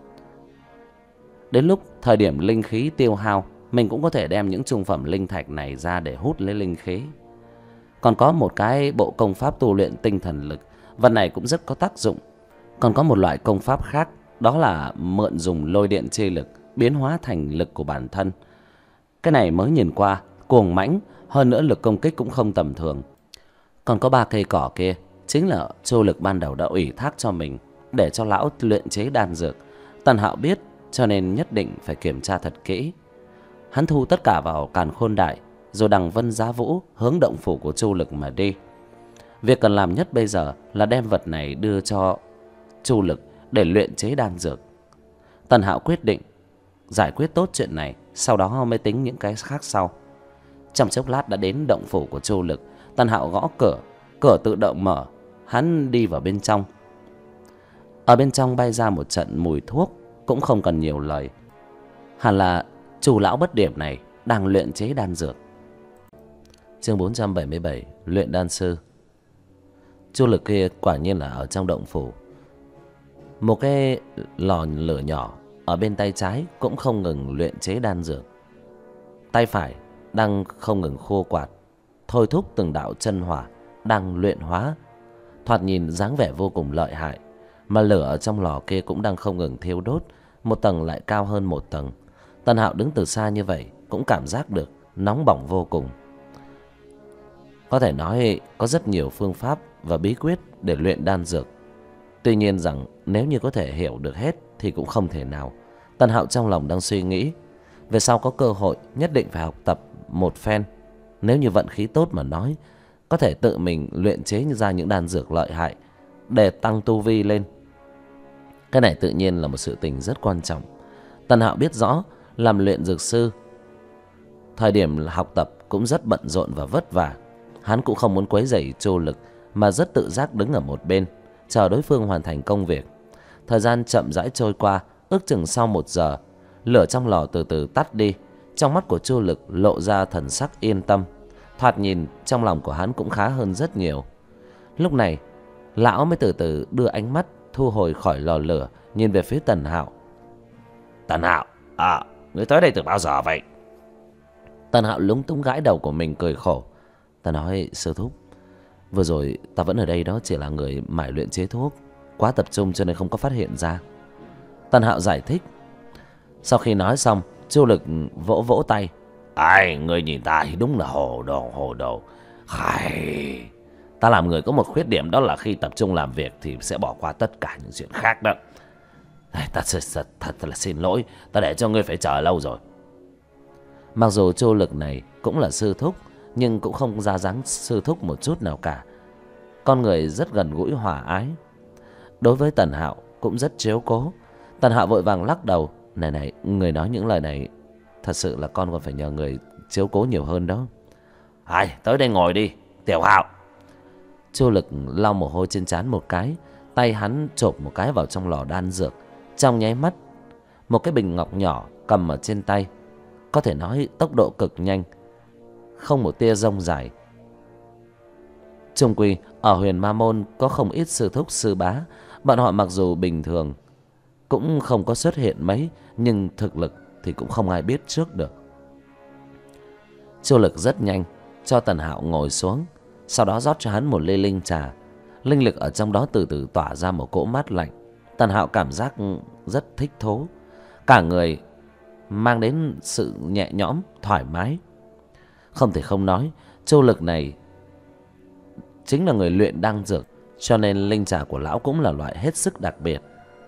Đến lúc thời điểm linh khí tiêu hao, mình cũng có thể đem những trung phẩm linh thạch này ra để hút lấy linh khí. Còn có một cái bộ công pháp tu luyện tinh thần lực, vật này cũng rất có tác dụng. Còn có một loại công pháp khác, đó là mượn dùng lôi điện chi lực biến hóa thành lực của bản thân. Cái này mới nhìn qua cuồng mãnh, hơn nữa lực công kích cũng không tầm thường. Còn có ba cây cỏ kia, chính là Chu Lực ban đầu đã ủy thác cho mình để cho lão luyện chế đan dược. Tần Hạo biết, cho nên nhất định phải kiểm tra thật kỹ. Hắn thu tất cả vào càn khôn đại, rồi đằng vân giá vũ hướng động phủ của Chu Lực mà đi. Việc cần làm nhất bây giờ là đem vật này đưa cho Chu Lực để luyện chế đan dược. Tần Hạo quyết định giải quyết tốt chuyện này, sau đó mới tính những cái khác sau. Trong chốc lát đã đến động phủ của Chu Lực. Tần Hạo gõ cửa, cửa tự động mở. Hắn đi vào bên trong. Ở bên trong bay ra một trận mùi thuốc, cũng không cần nhiều lời. Hẳn là Chu lão bất điểm này đang luyện chế đan dược. Chương bốn trăm bảy mươi bảy, luyện đan sư. Chu Lực kia quả nhiên là ở trong động phủ. Một cái lò lửa nhỏ ở bên tay trái cũng không ngừng luyện chế đan dược. Tay phải đang không ngừng khô quạt, thôi thúc từng đạo chân hỏa đang luyện hóa. Thoạt nhìn dáng vẻ vô cùng lợi hại. Mà lửa ở trong lò kia cũng đang không ngừng thiêu đốt, một tầng lại cao hơn một tầng. Tần Hạo đứng từ xa như vậy cũng cảm giác được nóng bỏng vô cùng. Có thể nói có rất nhiều phương pháp và bí quyết để luyện đan dược. Tuy nhiên rằng nếu như có thể hiểu được hết thì cũng không thể nào. Tần Hạo trong lòng đang suy nghĩ, về sau có cơ hội nhất định phải học tập một phen. Nếu như vận khí tốt mà nói, có thể tự mình luyện chế ra những đan dược lợi hại để tăng tu vi lên. Cái này tự nhiên là một sự tình rất quan trọng. Tần Hạo biết rõ làm luyện dược sư, thời điểm học tập cũng rất bận rộn và vất vả. Hắn cũng không muốn quấy rầy Chu Lực, mà rất tự giác đứng ở một bên chờ đối phương hoàn thành công việc. Thời gian chậm rãi trôi qua, ước chừng sau một giờ, lửa trong lò từ từ tắt đi. Trong mắt của Chu Lực lộ ra thần sắc yên tâm. Thoạt nhìn trong lòng của hắn cũng khá hơn rất nhiều. Lúc này lão mới từ từ đưa ánh mắt thu hồi khỏi lò lửa, nhìn về phía Tần Hạo. Tần Hạo, à, ngươi tới đây từ bao giờ vậy? Tần Hạo lúng túng gãi đầu của mình cười khổ. Ta nói sư thúc, vừa rồi ta vẫn ở đây đó, chỉ là người mải luyện chế thuốc, quá tập trung cho nên không có phát hiện ra. Tần Hạo giải thích. Sau khi nói xong, Chu Lực vỗ vỗ tay. Ai, ngươi nhìn ta thì đúng là hồ đồ hồ đồ. Hay, ta làm người có một khuyết điểm, đó là khi tập trung làm việc thì sẽ bỏ qua tất cả những chuyện khác đó. Ta thật, thật là xin lỗi, ta để cho ngươi phải chờ lâu rồi. Mặc dù Chu Lực này cũng là sư thúc, nhưng cũng không ra dáng sư thúc một chút nào cả. Con người rất gần gũi hòa ái, đối với Tần Hạo cũng rất chiếu cố. Tần Hạo vội vàng lắc đầu. Này này, người nói những lời này, thật sự là con còn phải nhờ người chiếu cố nhiều hơn đó. Ai, tới đây ngồi đi, Tiểu Hạo. Chu Lực lau mồ hôi trên trán một cái, tay hắn chộp một cái vào trong lò đan dược. Trong nháy mắt, một cái bình ngọc nhỏ cầm ở trên tay, có thể nói tốc độ cực nhanh, không một tia rông dài. chung quy ở Huyền Ma Môn có không ít sư thúc sư bá, bọn họ mặc dù bình thường cũng không có xuất hiện mấy, nhưng thực lực thì cũng không ai biết trước được. Chu Lực rất nhanh cho Tần Hạo ngồi xuống, sau đó rót cho hắn một ly linh trà. Linh lực ở trong đó từ từ tỏa ra một cỗ mát lạnh. Tần Hạo cảm giác rất thích thú, cả người mang đến sự nhẹ nhõm thoải mái. Không thể không nói, Chu Lực này chính là người luyện đan dược, cho nên linh trà của lão cũng là loại hết sức đặc biệt.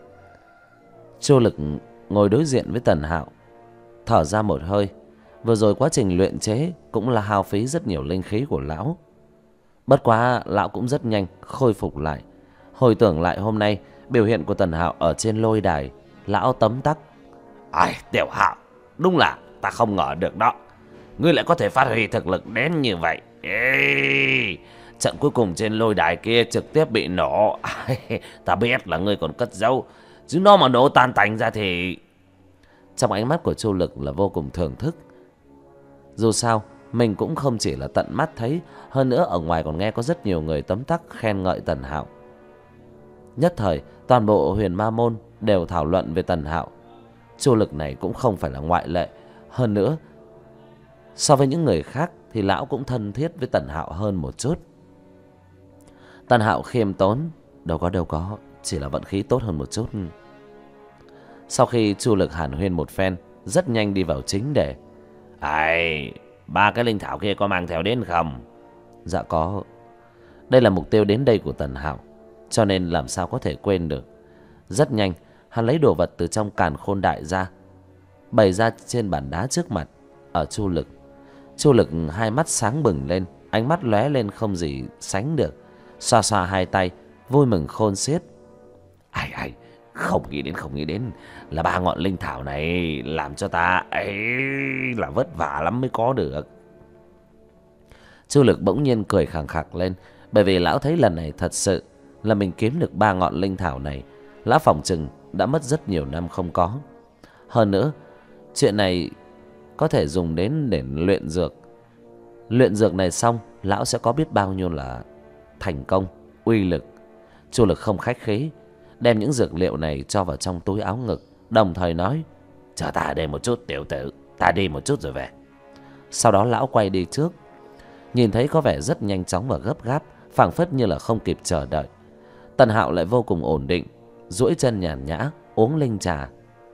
Chu Lực ngồi đối diện với Tần Hạo, thở ra một hơi. Vừa rồi quá trình luyện chế cũng là hao phí rất nhiều linh khí của lão. Bất quá lão cũng rất nhanh khôi phục lại. Hồi tưởng lại hôm nay biểu hiện của Tần Hạo ở trên lôi đài, lão tấm tắc: Ai, Tiểu Hạo, đúng là ta không ngờ được đó, ngươi lại có thể phát huy thực lực đến như vậy. Ê, trận cuối cùng trên lôi đài kia trực tiếp bị nổ. Ta biết là ngươi còn cất giấu, chứ nó mà nổ tan tành ra thì... Trong ánh mắt của Chu Lực là vô cùng thưởng thức. Dù sao mình cũng không chỉ là tận mắt thấy, hơn nữa ở ngoài còn nghe có rất nhiều người tấm tắc khen ngợi Tần Hạo. Nhất thời toàn bộ Huyền Ma Môn đều thảo luận về Tần Hạo. Chu Lực này cũng không phải là ngoại lệ. Hơn nữa, so với những người khác thì lão cũng thân thiết với Tần Hạo hơn một chút. Tần Hạo khiêm tốn: Đâu có đâu có, chỉ là vận khí tốt hơn một chút. Sau khi Chu Lực hàn huyên một phen, rất nhanh đi vào chính đề. Ai, ba cái linh thảo kia có mang theo đến không? Dạ có. Đây là mục tiêu đến đây của Tần Hạo, cho nên làm sao có thể quên được. Rất nhanh hắn lấy đồ vật từ trong càn khôn đại ra, bày ra trên bàn đá trước mặt ở Chu Lực. Chu Lực hai mắt sáng bừng lên, ánh mắt lóe lên không gì sánh được, xoa xoa hai tay vui mừng khôn xiết. Ai ai, không nghĩ đến không nghĩ đến là ba ngọn linh thảo này làm cho ta ấy là vất vả lắm mới có được. Chu Lực bỗng nhiên cười khẳng khặc lên, bởi vì lão thấy lần này thật sự là mình kiếm được ba ngọn linh thảo này. Lão phỏng chừng đã mất rất nhiều năm không có. Hơn nữa, chuyện này có thể dùng đến để luyện dược. Luyện dược này xong, lão sẽ có biết bao nhiêu là thành công, uy lực. Chu Lực không khách khí, đem những dược liệu này cho vào trong túi áo ngực, đồng thời nói: Chờ ta đây một chút tiểu tử, ta đi một chút rồi về. Sau đó lão quay đi trước, nhìn thấy có vẻ rất nhanh chóng và gấp gáp, phảng phất như là không kịp chờ đợi. Tần Hạo lại vô cùng ổn định, duỗi chân nhàn nhã uống linh trà.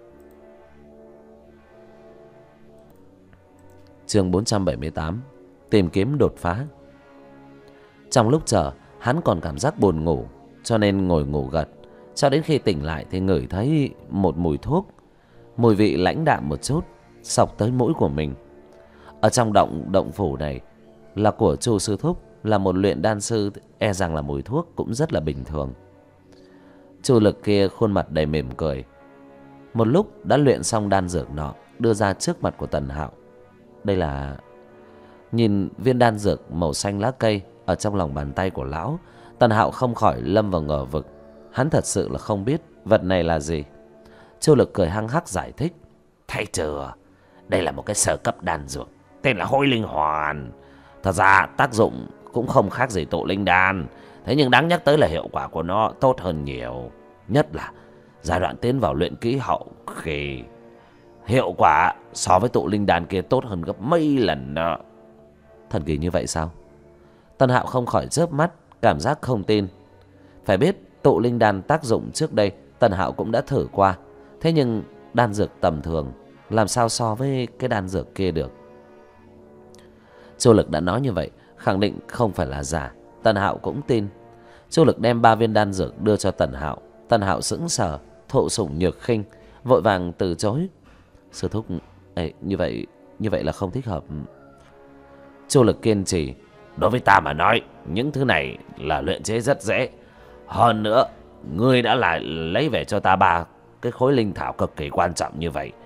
Chương bốn trăm bảy mươi tám: Tìm kiếm đột phá. Trong lúc chờ, hắn còn cảm giác buồn ngủ, cho nên ngồi ngủ gật. Cho đến khi tỉnh lại thì ngửi thấy một mùi thuốc, mùi vị lãnh đạm một chút xộc tới mũi của mình. Ở trong động động phủ này là của Chu sư thúc, là một luyện đan sư, e rằng là mùi thuốc cũng rất là bình thường. Chu Lực kia khuôn mặt đầy mỉm cười, một lúc đã luyện xong đan dược nọ, đưa ra trước mặt của Tần Hạo. Đây là... Nhìn viên đan dược màu xanh lá cây ở trong lòng bàn tay của lão, Tần Hạo không khỏi lâm vào ngờ vực. Hắn thật sự là không biết vật này là gì. Chu Lực cười hăng hắc giải thích: Thấy chưa, đây là một cái sơ cấp đan dược, tên là Hôi Linh Hoàn. Thật ra tác dụng cũng không khác gì tụ linh đan, thế nhưng đáng nhắc tới là hiệu quả của nó tốt hơn nhiều. Nhất là giai đoạn tiến vào luyện kỹ hậu kỳ, hiệu quả so với tụ linh đan kia tốt hơn gấp mấy lần đó. Thần kỳ như vậy sao? Tần Hạo không khỏi chớp mắt, cảm giác không tin. Phải biết tụ linh đan tác dụng trước đây Tần Hạo cũng đã thử qua, thế nhưng đan dược tầm thường làm sao so với cái đan dược kia được. Chu Lực đã nói như vậy, khẳng định không phải là giả. Tần Hạo cũng tin. Chu Lực đem ba viên đan dược đưa cho Tần Hạo. Tần Hạo sững sờ, thụ sủng nhược khinh, vội vàng từ chối. Sư thúc, ấy, như vậy như vậy là không thích hợp. Chu Lực kiên trì: Đối với ta mà nói, những thứ này là luyện chế rất dễ. Hơn nữa, ngươi đã lại lấy về cho ta ba cái khối linh thảo cực kỳ quan trọng như vậy.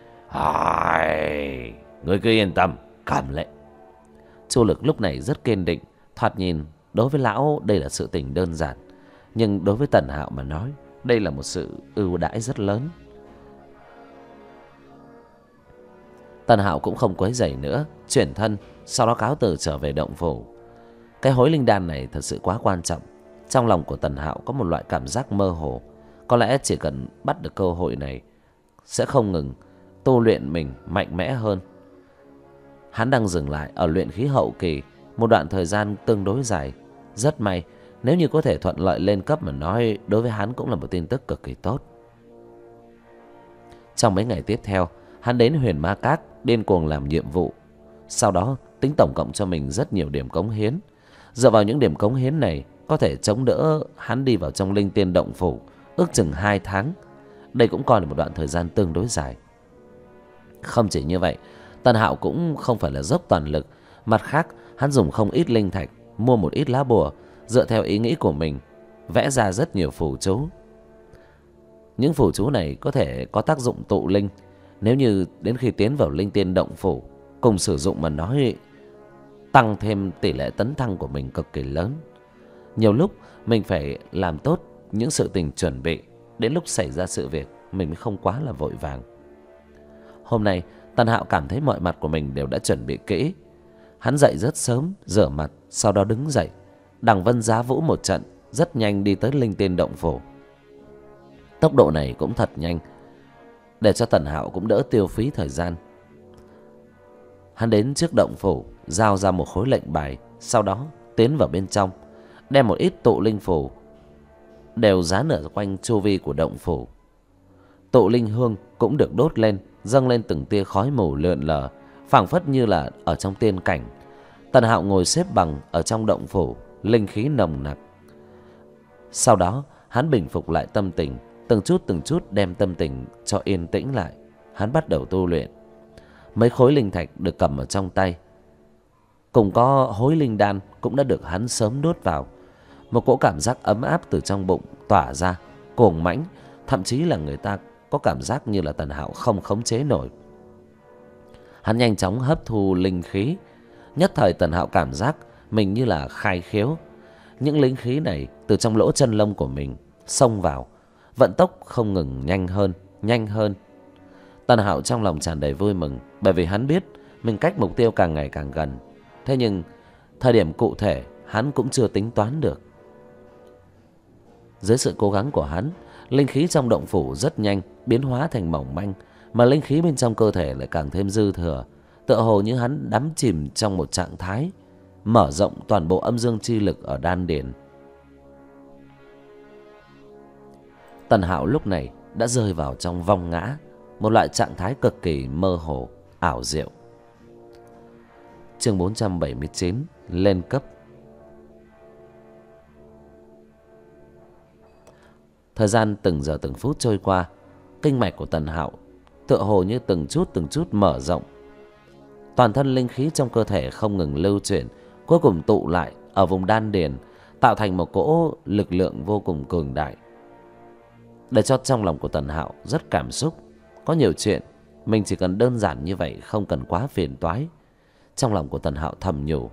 Ai... Ngươi cứ yên tâm, cầm lấy. Chu Lực lúc này rất kiên định. Thoạt nhìn đối với lão đây là sự tình đơn giản, nhưng đối với Tần Hạo mà nói, đây là một sự ưu đãi rất lớn. Tần Hạo cũng không quấy rầy nữa, chuyển thân, sau đó cáo từ trở về động phủ. Cái hối linh đan này thật sự quá quan trọng. Trong lòng của Tần Hạo có một loại cảm giác mơ hồ. Có lẽ chỉ cần bắt được cơ hội này sẽ không ngừng tu luyện mình mạnh mẽ hơn. Hắn đang dừng lại ở luyện khí hậu kỳ một đoạn thời gian tương đối dài. Rất may, nếu như có thể thuận lợi lên cấp mà nói, đối với hắn cũng là một tin tức cực kỳ tốt. Trong mấy ngày tiếp theo, hắn đến Huyền Ma Các điên cuồng làm nhiệm vụ. Sau đó tính tổng cộng cho mình rất nhiều điểm cống hiến. Dựa vào những điểm cống hiến này, có thể chống đỡ hắn đi vào trong Linh Tiên Động Phủ ước chừng hai tháng. Đây cũng coi là một đoạn thời gian tương đối dài. Không chỉ như vậy, Tần Hạo cũng không phải là dốc toàn lực. Mặt khác, hắn dùng không ít linh thạch, mua một ít lá bùa, dựa theo ý nghĩ của mình vẽ ra rất nhiều phù chú. Những phù chú này có thể có tác dụng tụ linh. Nếu như đến khi tiến vào Linh Tiên Động Phủ cùng sử dụng mà nói, tăng thêm tỷ lệ tấn thăng của mình cực kỳ lớn. Nhiều lúc mình phải làm tốt những sự tình chuẩn bị, đến lúc xảy ra sự việc mình mới không quá là vội vàng. Hôm nay Tần Hạo cảm thấy mọi mặt của mình đều đã chuẩn bị kỹ. Hắn dậy rất sớm, rửa mặt, sau đó đứng dậy, đằng vân giá vũ một trận, rất nhanh đi tới Linh Tiên Động Phủ. Tốc độ này cũng thật nhanh, để cho Tần Hạo cũng đỡ tiêu phí thời gian. Hắn đến trước động phủ, giao ra một khối lệnh bài, sau đó tiến vào bên trong, đem một ít tụ linh phù đều dán ở quanh chu vi của động phủ. Tụ linh hương cũng được đốt lên, dâng lên từng tia khói mù lượn lờ, phảng phất như là ở trong tiên cảnh. Tần Hạo ngồi xếp bằng ở trong động phủ, linh khí nồng nặc. Sau đó hắn bình phục lại tâm tình, từng chút từng chút đem tâm tình cho yên tĩnh lại. Hắn bắt đầu tu luyện. Mấy khối linh thạch được cầm ở trong tay, cùng có hối linh đan cũng đã được hắn sớm đốt vào. Một cỗ cảm giác ấm áp từ trong bụng tỏa ra, cuồng mãnh, thậm chí là người ta có cảm giác như là Tần Hạo không khống chế nổi. Hắn nhanh chóng hấp thu linh khí. Nhất thời Tần Hạo cảm giác mình như là khai khiếu. Những linh khí này từ trong lỗ chân lông của mình xông vào, vận tốc không ngừng nhanh hơn, nhanh hơn. Tần Hạo trong lòng tràn đầy vui mừng, bởi vì hắn biết mình cách mục tiêu càng ngày càng gần. Thế nhưng thời điểm cụ thể hắn cũng chưa tính toán được. Dưới sự cố gắng của hắn, linh khí trong động phủ rất nhanh biến hóa thành mỏng manh, mà linh khí bên trong cơ thể lại càng thêm dư thừa, tựa hồ như hắn đắm chìm trong một trạng thái mở rộng toàn bộ âm dương chi lực ở đan điền. Tần Hạo lúc này đã rơi vào trong vong ngã, một loại trạng thái cực kỳ mơ hồ, ảo diệu. Chương bốn trăm bảy mươi chín, lên cấp. Thời gian từng giờ từng phút trôi qua, kinh mạch của Tần Hạo tựa hồ như từng chút từng chút mở rộng. Toàn thân linh khí trong cơ thể không ngừng lưu chuyển, cuối cùng tụ lại ở vùng đan điền, tạo thành một cỗ lực lượng vô cùng cường đại. Để cho trong lòng của Tần Hạo rất cảm xúc. Có nhiều chuyện mình chỉ cần đơn giản như vậy, không cần quá phiền toái. Trong lòng của Tần Hạo thầm nhủ.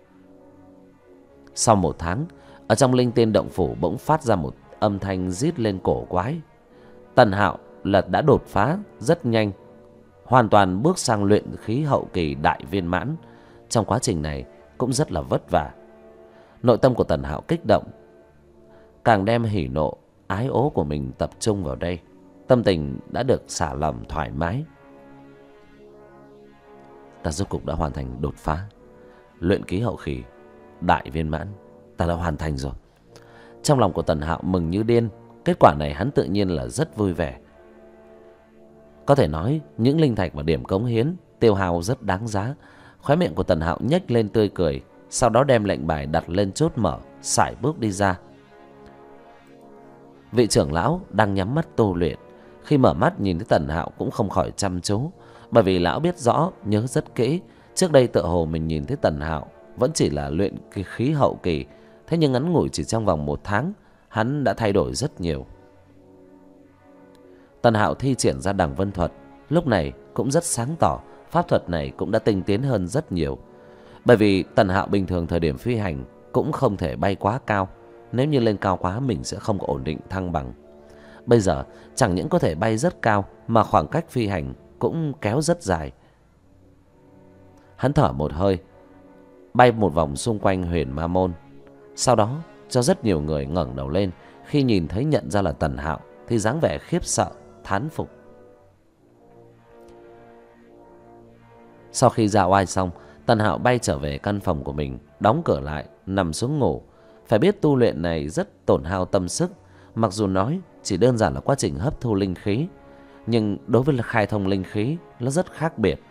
Sau một tháng, ở trong Linh Tiên Động Phủ bỗng phát ra một âm thanh rít lên cổ quái. Tần Hạo là đã đột phá rất nhanh, hoàn toàn bước sang luyện khí hậu kỳ đại viên mãn. Trong quá trình này cũng rất là vất vả. Nội tâm của Tần Hạo kích động, càng đem hỉ nộ ái ố của mình tập trung vào đây. Tâm tình đã được xả lỏng thoải mái. Ta rốt cục đã hoàn thành đột phá luyện khí hậu kỳ đại viên mãn. Ta đã hoàn thành rồi. Trong lòng của Tần Hạo mừng như điên. Kết quả này hắn tự nhiên là rất vui vẻ. Có thể nói những linh thạch và điểm cống hiến tiêu hao rất đáng giá. Khóe miệng của Tần Hạo nhếch lên tươi cười, sau đó đem lệnh bài đặt lên chốt mở, sải bước đi ra. Vị trưởng lão đang nhắm mắt tu luyện, khi mở mắt nhìn thấy Tần Hạo cũng không khỏi chăm chú, bởi vì lão biết rõ, nhớ rất kỹ, trước đây tựa hồ mình nhìn thấy Tần Hạo vẫn chỉ là luyện khí hậu kỳ, thế nhưng ngắn ngủi chỉ trong vòng một tháng, hắn đã thay đổi rất nhiều. Tần Hạo thi triển ra đằng vân thuật, lúc này cũng rất sáng tỏ, pháp thuật này cũng đã tinh tiến hơn rất nhiều. Bởi vì Tần Hạo bình thường thời điểm phi hành cũng không thể bay quá cao, nếu như lên cao quá mình sẽ không có ổn định thăng bằng. Bây giờ chẳng những có thể bay rất cao, mà khoảng cách phi hành cũng kéo rất dài. Hắn thở một hơi, bay một vòng xung quanh Huyền Ma Môn. Sau đó cho rất nhiều người ngẩng đầu lên, khi nhìn thấy nhận ra là Tần Hạo thì dáng vẻ khiếp sợ, thán phục. Sau khi ra oai xong, Tần Hạo bay trở về căn phòng của mình, đóng cửa lại, nằm xuống ngủ. Phải biết tu luyện này rất tổn hao tâm sức. Mặc dù nói chỉ đơn giản là quá trình hấp thu linh khí, nhưng đối với khai thông linh khí nó rất khác biệt.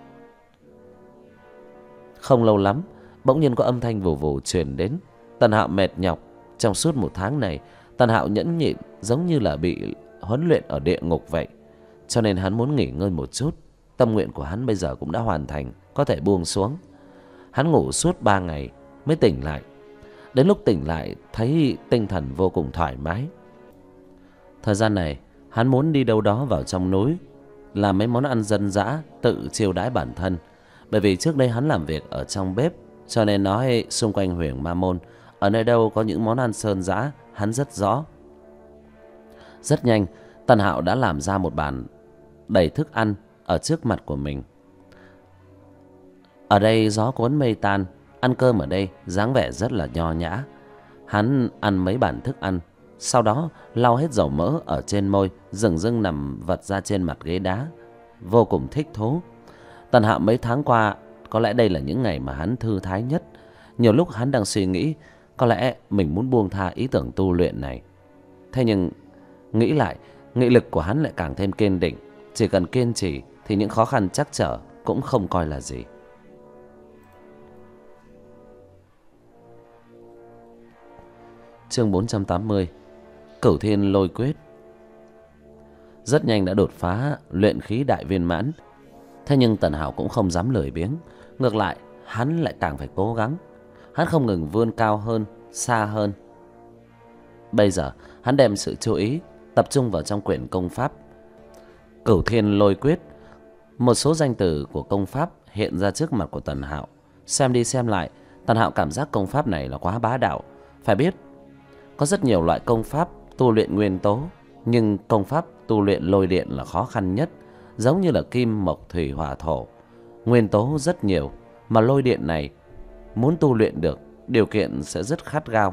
Không lâu lắm, bỗng nhiên có âm thanh vù vù truyền đến. Tần Hạo mệt nhọc. Trong suốt một tháng này, Tần Hạo nhẫn nhịn giống như là bị huấn luyện ở địa ngục vậy. Cho nên hắn muốn nghỉ ngơi một chút. Tâm nguyện của hắn bây giờ cũng đã hoàn thành, có thể buông xuống. Hắn ngủ suốt ba ngày mới tỉnh lại. Đến lúc tỉnh lại thấy tinh thần vô cùng thoải mái. Thời gian này hắn muốn đi đâu đó vào trong núi, làm mấy món ăn dân dã tự chiêu đãi bản thân. Bởi vì trước đây hắn làm việc ở trong bếp, cho nên nói xung quanh Huyền Ma Môn ở nơi đâu có những món ăn sơn dã hắn rất rõ. Rất nhanh, Tần Hạo đã làm ra một bàn đầy thức ăn ở trước mặt của mình. Ở đây gió cuốn mây tan, ăn cơm ở đây dáng vẻ rất là nho nhã. Hắn ăn mấy bàn thức ăn, sau đó lau hết dầu mỡ ở trên môi, dửng dưng nằm vật ra trên mặt ghế đá, vô cùng thích thú. Tần Hạo mấy tháng qua, có lẽ đây là những ngày mà hắn thư thái nhất. Nhiều lúc hắn đang suy nghĩ có lẽ mình muốn buông tha ý tưởng tu luyện này. Thế nhưng nghĩ lại, nghị lực của hắn lại càng thêm kiên định. Chỉ cần kiên trì thì những khó khăn trắc trở cũng không coi là gì. Chương bốn trăm tám mươi, Cửu Thiên Lôi Quyết. Rất nhanh đã đột phá luyện khí đại viên mãn. Thế nhưng Tần Hạo cũng không dám lười biếng. Ngược lại, hắn lại càng phải cố gắng. Hắn không ngừng vươn cao hơn, xa hơn. Bây giờ hắn đem sự chú ý tập trung vào trong quyển công pháp Cửu Thiên Lôi Quyết. Một số danh từ của công pháp hiện ra trước mặt của Tần Hạo. Xem đi xem lại, Tần Hạo cảm giác công pháp này là quá bá đạo. Phải biết, có rất nhiều loại công pháp tu luyện nguyên tố, nhưng công pháp tu luyện lôi điện là khó khăn nhất. Giống như là kim, mộc, thủy, hỏa, thổ, nguyên tố rất nhiều, mà lôi điện này muốn tu luyện được, điều kiện sẽ rất khắt gao.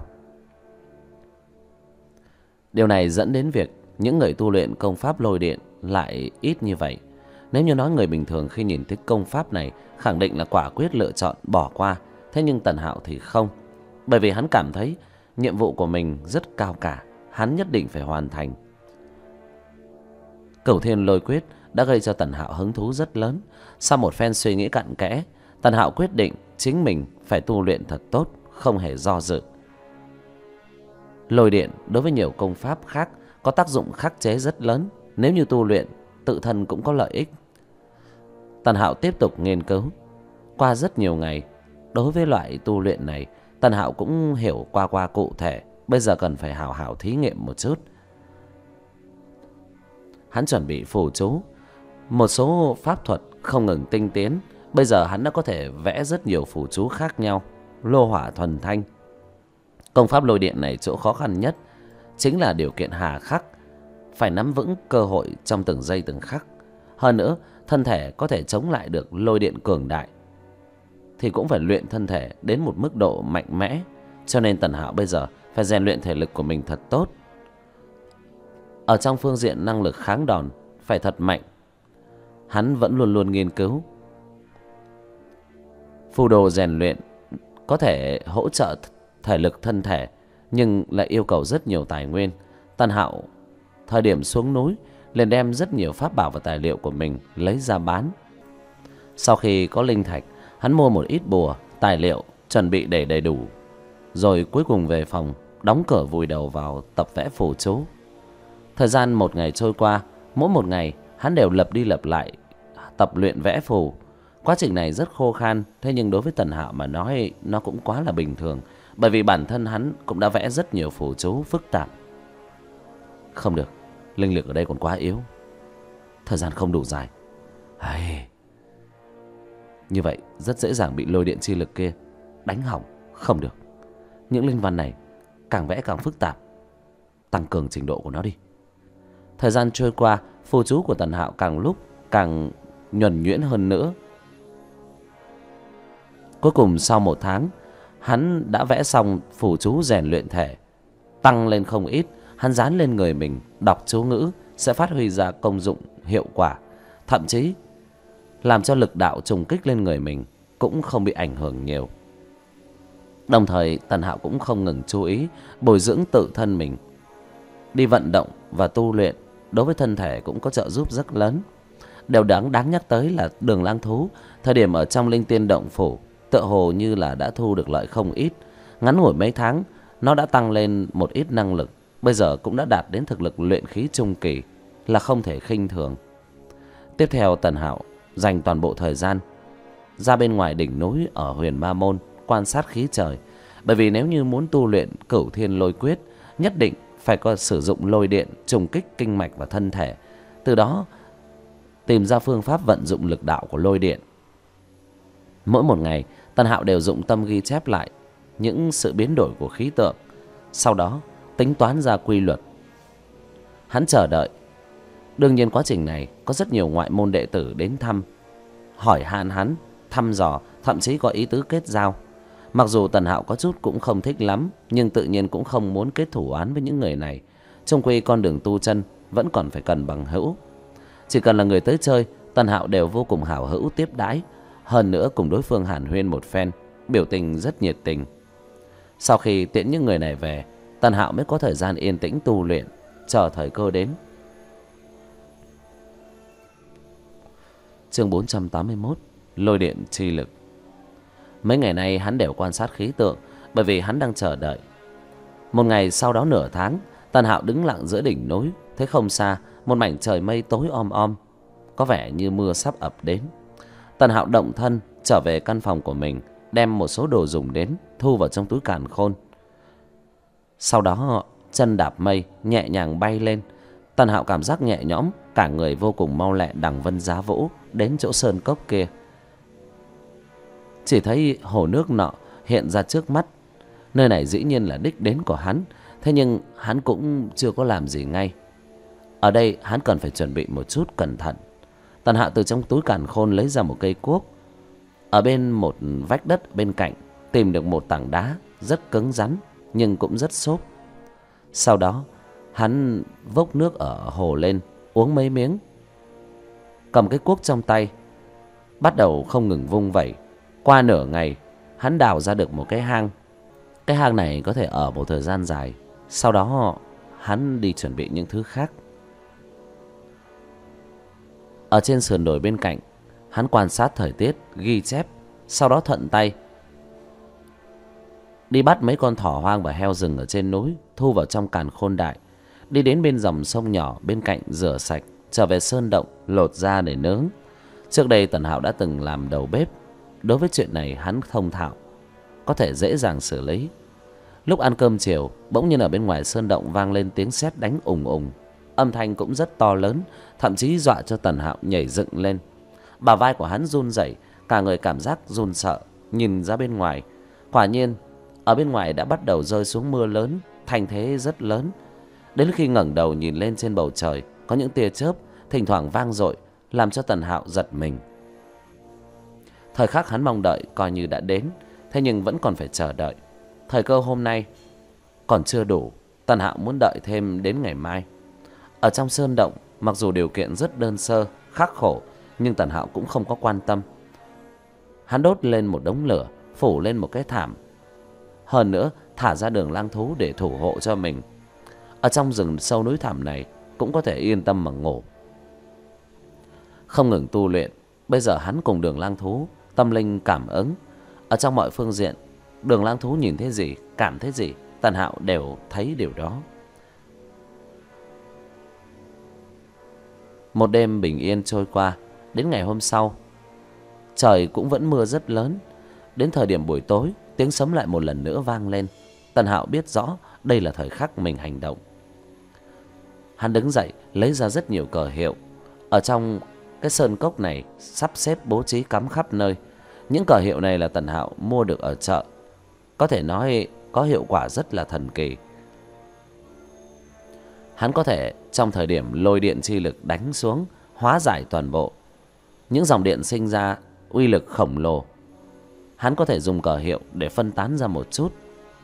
Điều này dẫn đến việc những người tu luyện công pháp lôi điện lại ít như vậy. Nếu như nói người bình thường khi nhìn thấy công pháp này khẳng định là quả quyết lựa chọn bỏ qua. Thế nhưng Tần Hạo thì không. Bởi vì hắn cảm thấy nhiệm vụ của mình rất cao cả, hắn nhất định phải hoàn thành. Cửu Thiên Lôi Quyết đã gây cho Tần Hạo hứng thú rất lớn. Sau một phen suy nghĩ cặn kẽ, Tần Hạo quyết định chính mình phải tu luyện thật tốt, không hề do dự. Lôi điện đối với nhiều công pháp khác có tác dụng khắc chế rất lớn. Nếu như tu luyện, tự thân cũng có lợi ích. Tần Hạo tiếp tục nghiên cứu. Qua rất nhiều ngày, đối với loại tu luyện này, Tần Hạo cũng hiểu qua qua cụ thể. Bây giờ cần phải hào hào thí nghiệm một chút. Hắn chuẩn bị phù chú, một số pháp thuật không ngừng tinh tiến. Bây giờ hắn đã có thể vẽ rất nhiều phù chú khác nhau. Lô hỏa thuần thanh. Công pháp lôi điện này chỗ khó khăn nhất chính là điều kiện hà khắc, phải nắm vững cơ hội trong từng giây từng khắc. Hơn nữa, thân thể có thể chống lại được lôi điện cường đại thì cũng phải luyện thân thể đến một mức độ mạnh mẽ. Cho nên Tần Hạo bây giờ phải rèn luyện thể lực của mình thật tốt. Ở trong phương diện năng lực kháng đòn phải thật mạnh. Hắn vẫn luôn luôn nghiên cứu phù đồ rèn luyện, có thể hỗ trợ thể lực thân thể, nhưng lại yêu cầu rất nhiều tài nguyên. Tần Hạo thời điểm xuống núi liền đem rất nhiều pháp bảo và tài liệu của mình lấy ra bán. Sau khi có linh thạch, hắn mua một ít bùa, tài liệu, chuẩn bị để đầy đủ. Rồi cuối cùng về phòng, đóng cửa vùi đầu vào tập vẽ phù chú. Thời gian một ngày trôi qua, mỗi một ngày hắn đều lặp đi lặp lại tập luyện vẽ phù. Quá trình này rất khô khan, thế nhưng đối với Tần Hạo mà nói nó cũng quá là bình thường. Bởi vì bản thân hắn cũng đã vẽ rất nhiều phù chú phức tạp. Không được, linh lực ở đây còn quá yếu, thời gian không đủ dài. Hay... như vậy rất dễ dàng bị lôi điện chi lực kia đánh hỏng. Không được, những linh văn này càng vẽ càng phức tạp, tăng cường trình độ của nó đi. Thời gian trôi qua, phù chú của Tần Hạo càng lúc càng nhuần nhuyễn hơn nữa. Cuối cùng sau một tháng, hắn đã vẽ xong phù chú rèn luyện thể, tăng lên không ít. Hắn dán lên người mình, đọc chú ngữ sẽ phát huy ra công dụng hiệu quả, thậm chí làm cho lực đạo trùng kích lên người mình cũng không bị ảnh hưởng nhiều. Đồng thời Tần Hạo cũng không ngừng chú ý bồi dưỡng tự thân mình. Đi vận động và tu luyện đối với thân thể cũng có trợ giúp rất lớn. Điều đáng đáng nhắc tới là Đường Lang Thú thời điểm ở trong Linh Tiên Động Phủ tựa hồ như là đã thu được lợi không ít. Ngắn ngủi mấy tháng, nó đã tăng lên một ít năng lực, bây giờ cũng đã đạt đến thực lực luyện khí trung kỳ, là không thể khinh thường. Tiếp theo Tần Hạo dành toàn bộ thời gian ra bên ngoài đỉnh núi ở Huyền Ma Môn quan sát khí trời, bởi vì nếu như muốn tu luyện Cửu Thiên Lôi Quyết, nhất định phải có sử dụng lôi điện trùng kích kinh mạch và thân thể, từ đó tìm ra phương pháp vận dụng lực đạo của lôi điện. Mỗi một ngày, Tần Hạo đều dụng tâm ghi chép lại những sự biến đổi của khí tượng, sau đó tính toán ra quy luật. Hắn chờ đợi. Đương nhiên quá trình này có rất nhiều ngoại môn đệ tử đến thăm, hỏi han hắn, thăm dò, thậm chí có ý tứ kết giao. Mặc dù Tần Hạo có chút cũng không thích lắm, nhưng tự nhiên cũng không muốn kết thủ oán với những người này. Trong quy con đường tu chân vẫn còn phải cần bằng hữu. Chỉ cần là người tới chơi, Tần Hạo đều vô cùng hảo hữu tiếp đãi. Hơn nữa cùng đối phương hàn huyên một phen, biểu tình rất nhiệt tình. Sau khi tiễn những người này về, Tần Hạo mới có thời gian yên tĩnh tu luyện, chờ thời cơ đến. Chương bốn trăm tám mươi mốt, Lôi điện chi lực. Mấy ngày nay hắn đều quan sát khí tượng, bởi vì hắn đang chờ đợi. Một ngày sau đó nửa tháng, Tần Hạo đứng lặng giữa đỉnh núi, thấy không xa một mảnh trời mây tối om om, có vẻ như mưa sắp ập đến. Tần Hạo động thân trở về căn phòng của mình, đem một số đồ dùng đến thu vào trong túi càn khôn. Sau đó chân đạp mây nhẹ nhàng bay lên. Tần Hạo cảm giác nhẹ nhõm, cả người vô cùng mau lẹ đằng vân giá vũ đến chỗ sơn cốc kia. Chỉ thấy hồ nước nọ hiện ra trước mắt. Nơi này dĩ nhiên là đích đến của hắn, thế nhưng hắn cũng chưa có làm gì ngay. Ở đây hắn cần phải chuẩn bị một chút cẩn thận. Tần Hạo từ trong túi càn khôn lấy ra một cây cuốc, ở bên một vách đất bên cạnh tìm được một tảng đá rất cứng rắn nhưng cũng rất xốp. Sau đó hắn vốc nước ở hồ lên, uống mấy miếng, cầm cái cuốc trong tay, bắt đầu không ngừng vung vẩy. Qua nửa ngày, hắn đào ra được một cái hang. Cái hang này có thể ở một thời gian dài. Sau đó hắn đi chuẩn bị những thứ khác. Ở trên sườn đồi bên cạnh, hắn quan sát thời tiết, ghi chép, sau đó thuận tay đi bắt mấy con thỏ hoang và heo rừng ở trên núi, thu vào trong càn khôn đại. Đi đến bên dòng sông nhỏ bên cạnh rửa sạch, trở về sơn động lột ra để nướng. Trước đây Tần Hạo đã từng làm đầu bếp, đối với chuyện này hắn thông thạo, có thể dễ dàng xử lý. Lúc ăn cơm chiều, bỗng nhiên ở bên ngoài sơn động vang lên tiếng sét đánh ùng ùng, âm thanh cũng rất to lớn, thậm chí dọa cho Tần Hạo nhảy dựng lên. Bả vai của hắn run rẩy, cả người cảm giác run sợ, nhìn ra bên ngoài. Quả nhiên ở bên ngoài đã bắt đầu rơi xuống mưa lớn, thành thế rất lớn. Đến khi ngẩng đầu nhìn lên trên bầu trời, có những tia chớp thỉnh thoảng vang dội, làm cho Tần Hạo giật mình. Thời khắc hắn mong đợi coi như đã đến, thế nhưng vẫn còn phải chờ đợi. Thời cơ hôm nay còn chưa đủ, Tần Hạo muốn đợi thêm đến ngày mai. Ở trong sơn động, mặc dù điều kiện rất đơn sơ, khắc khổ, nhưng Tần Hạo cũng không có quan tâm. Hắn đốt lên một đống lửa, phủ lên một cái thảm, hơn nữa thả ra Đường Lang Thú để thủ hộ cho mình. Ở trong rừng sâu núi thẳm này cũng có thể yên tâm mà ngủ. Không ngừng tu luyện, bây giờ hắn cùng Đường Lang Thú tâm linh cảm ứng. Ở trong mọi phương diện, Đường Lang Thú nhìn thấy gì, cảm thấy gì, Tần Hạo đều thấy điều đó. Một đêm bình yên trôi qua. Đến ngày hôm sau, trời cũng vẫn mưa rất lớn. Đến thời điểm buổi tối, tiếng sấm lại một lần nữa vang lên. Tần Hạo biết rõ đây là thời khắc mình hành động. Hắn đứng dậy lấy ra rất nhiều cờ hiệu. Ở trong cái sơn cốc này sắp xếp bố trí cắm khắp nơi. Những cờ hiệu này là Tần Hạo mua được ở chợ, có thể nói có hiệu quả rất là thần kỳ. Hắn có thể trong thời điểm lôi điện chi lực đánh xuống, hóa giải toàn bộ. Những dòng điện sinh ra uy lực khổng lồ. hắn có thể dùng cờ hiệu để phân tán ra một chút.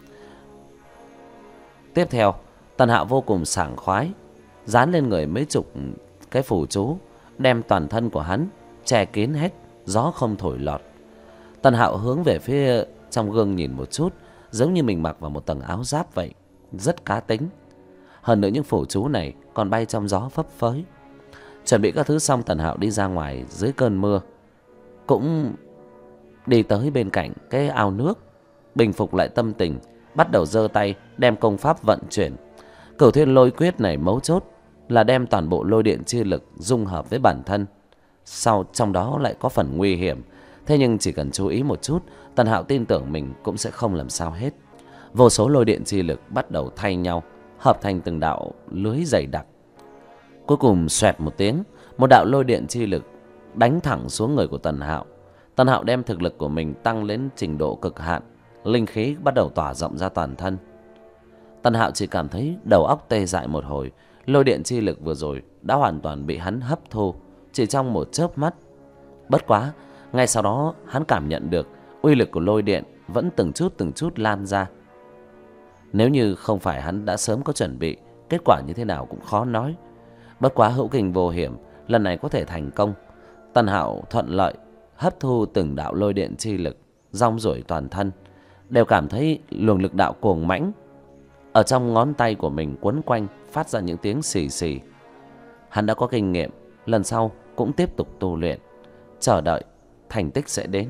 Tiếp theo, Tần Hạo vô cùng sảng khoái dán lên người mấy chục cái phù chú, đem toàn thân của hắn che kín hết, gió không thổi lọt. Tần Hạo hướng về phía trong gương nhìn một chút, giống như mình mặc vào một tầng áo giáp vậy, rất cá tính. Hơn nữa những phù chú này còn bay trong gió phấp phới. Chuẩn bị các thứ xong, Tần Hạo đi ra ngoài dưới cơn mưa, cũng đi tới bên cạnh cái ao nước, bình phục lại tâm tình, bắt đầu giơ tay đem công pháp vận chuyển. Cửu Thiên Lôi Quyết này mấu chốt là đem toàn bộ lôi điện chi lực dung hợp với bản thân. Sau trong đó lại có phần nguy hiểm, thế nhưng chỉ cần chú ý một chút, Tần Hạo tin tưởng mình cũng sẽ không làm sao hết. Vô số lôi điện chi lực bắt đầu thay nhau, hợp thành từng đạo lưới dày đặc. Cuối cùng xoẹt một tiếng, một đạo lôi điện chi lực đánh thẳng xuống người của Tần Hạo. Tần Hạo đem thực lực của mình tăng đến trình độ cực hạn, linh khí bắt đầu tỏa rộng ra toàn thân. Tần Hạo chỉ cảm thấy đầu óc tê dại một hồi. Lôi điện chi lực vừa rồi đã hoàn toàn bị hắn hấp thu chỉ trong một chớp mắt. Bất quá, ngay sau đó hắn cảm nhận được uy lực của lôi điện vẫn từng chút từng chút lan ra. Nếu như không phải hắn đã sớm có chuẩn bị, kết quả như thế nào cũng khó nói. Bất quá hữu kinh vô hiểm, lần này có thể thành công. Tần Hạo thuận lợi hấp thu từng đạo lôi điện chi lực, rong ruổi toàn thân, đều cảm thấy luồng lực đạo cuồng mãnh ở trong ngón tay của mình quấn quanh, phát ra những tiếng xì xì. Hắn đã có kinh nghiệm, lần sau cũng tiếp tục tu luyện, chờ đợi thành tích sẽ đến.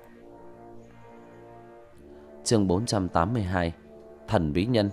Chương bốn trăm tám mươi hai, Thần Bí Nhân.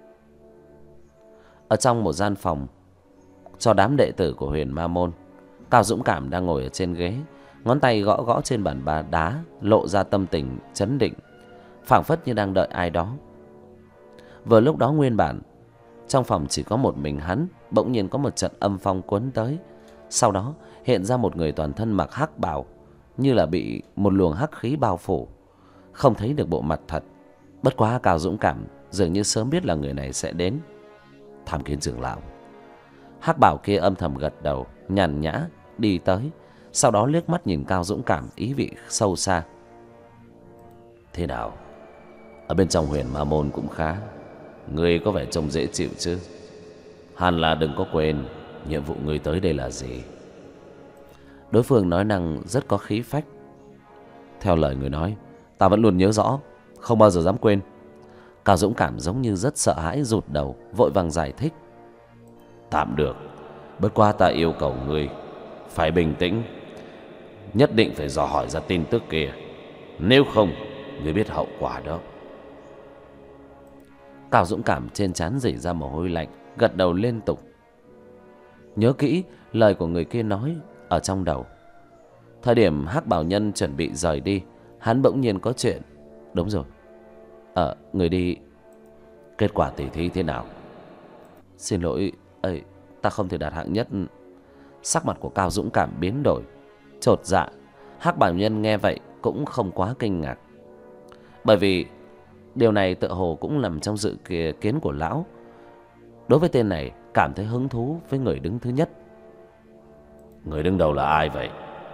Ở trong một gian phòng cho đám đệ tử của Huyền Ma Môn, Cao Dũng Cảm đang ngồi ở trên ghế, ngón tay gõ gõ trên bàn bà đá, lộ ra tâm tình chấn định, phảng phất như đang đợi ai đó. Vừa lúc đó nguyên bản trong phòng chỉ có một mình hắn, bỗng nhiên có một trận âm phong cuốn tới. Sau đó hiện ra một người toàn thân mặc hắc bào, như là bị một luồng hắc khí bao phủ, không thấy được bộ mặt thật. Bất quá Cao Dũng Cảm dường như sớm biết là người này sẽ đến. Tham Kiến trưởng lão. Hắc bào kia âm thầm gật đầu, nhàn nhã đi tới, sau đó liếc mắt nhìn Cao Dũng Cảm, ý vị sâu xa. Thế nào, ở bên trong Huyền Ma Môn cũng khá, ngươi có vẻ trông dễ chịu chứ? Hẳn là đừng có quên nhiệm vụ ngươi tới đây là gì. Đối phương nói năng rất có khí phách. Theo lời người nói, ta vẫn luôn nhớ rõ, không bao giờ dám quên. Cao Dũng Cảm giống như rất sợ hãi, rụt đầu, vội vàng giải thích. Tạm được, bất quá ta yêu cầu ngươi phải bình tĩnh, nhất định phải dò hỏi ra tin tức kia, nếu không ngươi biết hậu quả đó. Cao Dũng Cảm trên trán rỉ ra mồ hôi lạnh, gật đầu liên tục, nhớ kỹ lời của người kia nói ở trong đầu. Thời điểm Hắc Bảo Nhân chuẩn bị rời đi, hắn bỗng nhiên có chuyện. Đúng rồi, ờ người đi, kết quả tỉ thí thế nào? Xin lỗi, ấy, ta không thể đạt hạng nhất. Sắc mặt của Cao Dũng Cảm biến đổi, chột dạ. Hắc Bảo Nhân nghe vậy cũng không quá kinh ngạc, bởi vì điều này tựa hồ cũng nằm trong dự kiến của lão. Đối với tên này cảm thấy hứng thú với người đứng thứ nhất. Người đứng đầu là ai vậy?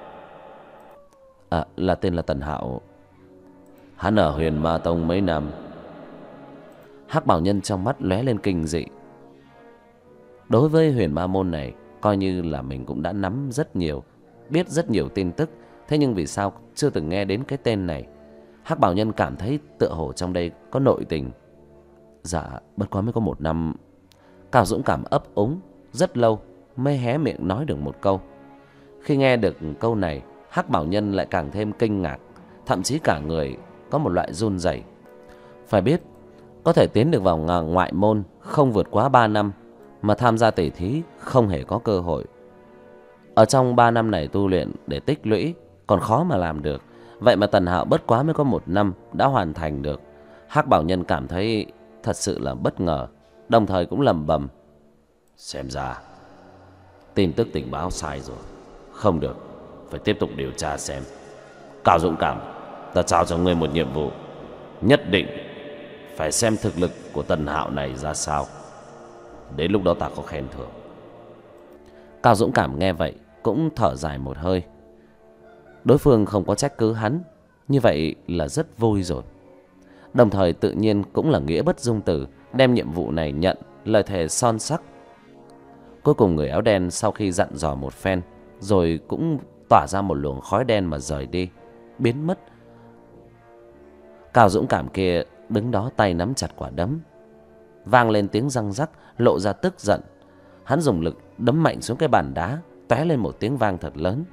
À, là tên là Tần Hạo. Hắn ở Huyền Ma Tông mấy năm? Hắc Bảo Nhân trong mắt lóe lên kinh dị. Đối với Huyền Ma Môn này, coi như là mình cũng đã nắm rất nhiều, biết rất nhiều tin tức. Thế nhưng vì sao chưa từng nghe đến cái tên này? Hắc Bảo Nhân cảm thấy tựa hồ trong đây có nội tình. Dạ, bất quá mới có một năm. Cao Dũng Cảm ấp úng rất lâu mới hé miệng nói được một câu. Khi nghe được câu này, Hắc Bảo Nhân lại càng thêm kinh ngạc, thậm chí cả người có một loại run rẩy. Phải biết, có thể tiến được vào ngoại môn không vượt quá ba năm, mà tham gia tỉ thí không hề có cơ hội. Ở trong ba năm này tu luyện để tích lũy còn khó mà làm được. Vậy mà Tần Hạo bất quá mới có một năm đã hoàn thành được. Hắc Bảo Nhân cảm thấy thật sự là bất ngờ, đồng thời cũng lẩm bẩm. Xem ra tin tức tình báo sai rồi. Không được, phải tiếp tục điều tra xem. Cao Dũng Cảm, ta trao cho ngươi một nhiệm vụ, nhất định phải xem thực lực của Tần Hạo này ra sao. Đến lúc đó ta có khen thưởng. Cao Dũng Cảm nghe vậy cũng thở dài một hơi. Đối phương không có trách cứ hắn, Như vậy là rất vui rồi. Đồng thời tự nhiên cũng là nghĩa bất dung từ đem nhiệm vụ này nhận lời thề son sắc. Cuối cùng người áo đen sau khi dặn dò một phen rồi cũng tỏa ra một luồng khói đen mà rời đi, biến mất. Cao dũng cảm kia đứng đó tay nắm chặt quả đấm, vang lên tiếng răng rắc, lộ ra tức giận. Hắn dùng lực đấm mạnh xuống cái bàn đá, tóe lên một tiếng vang thật lớn.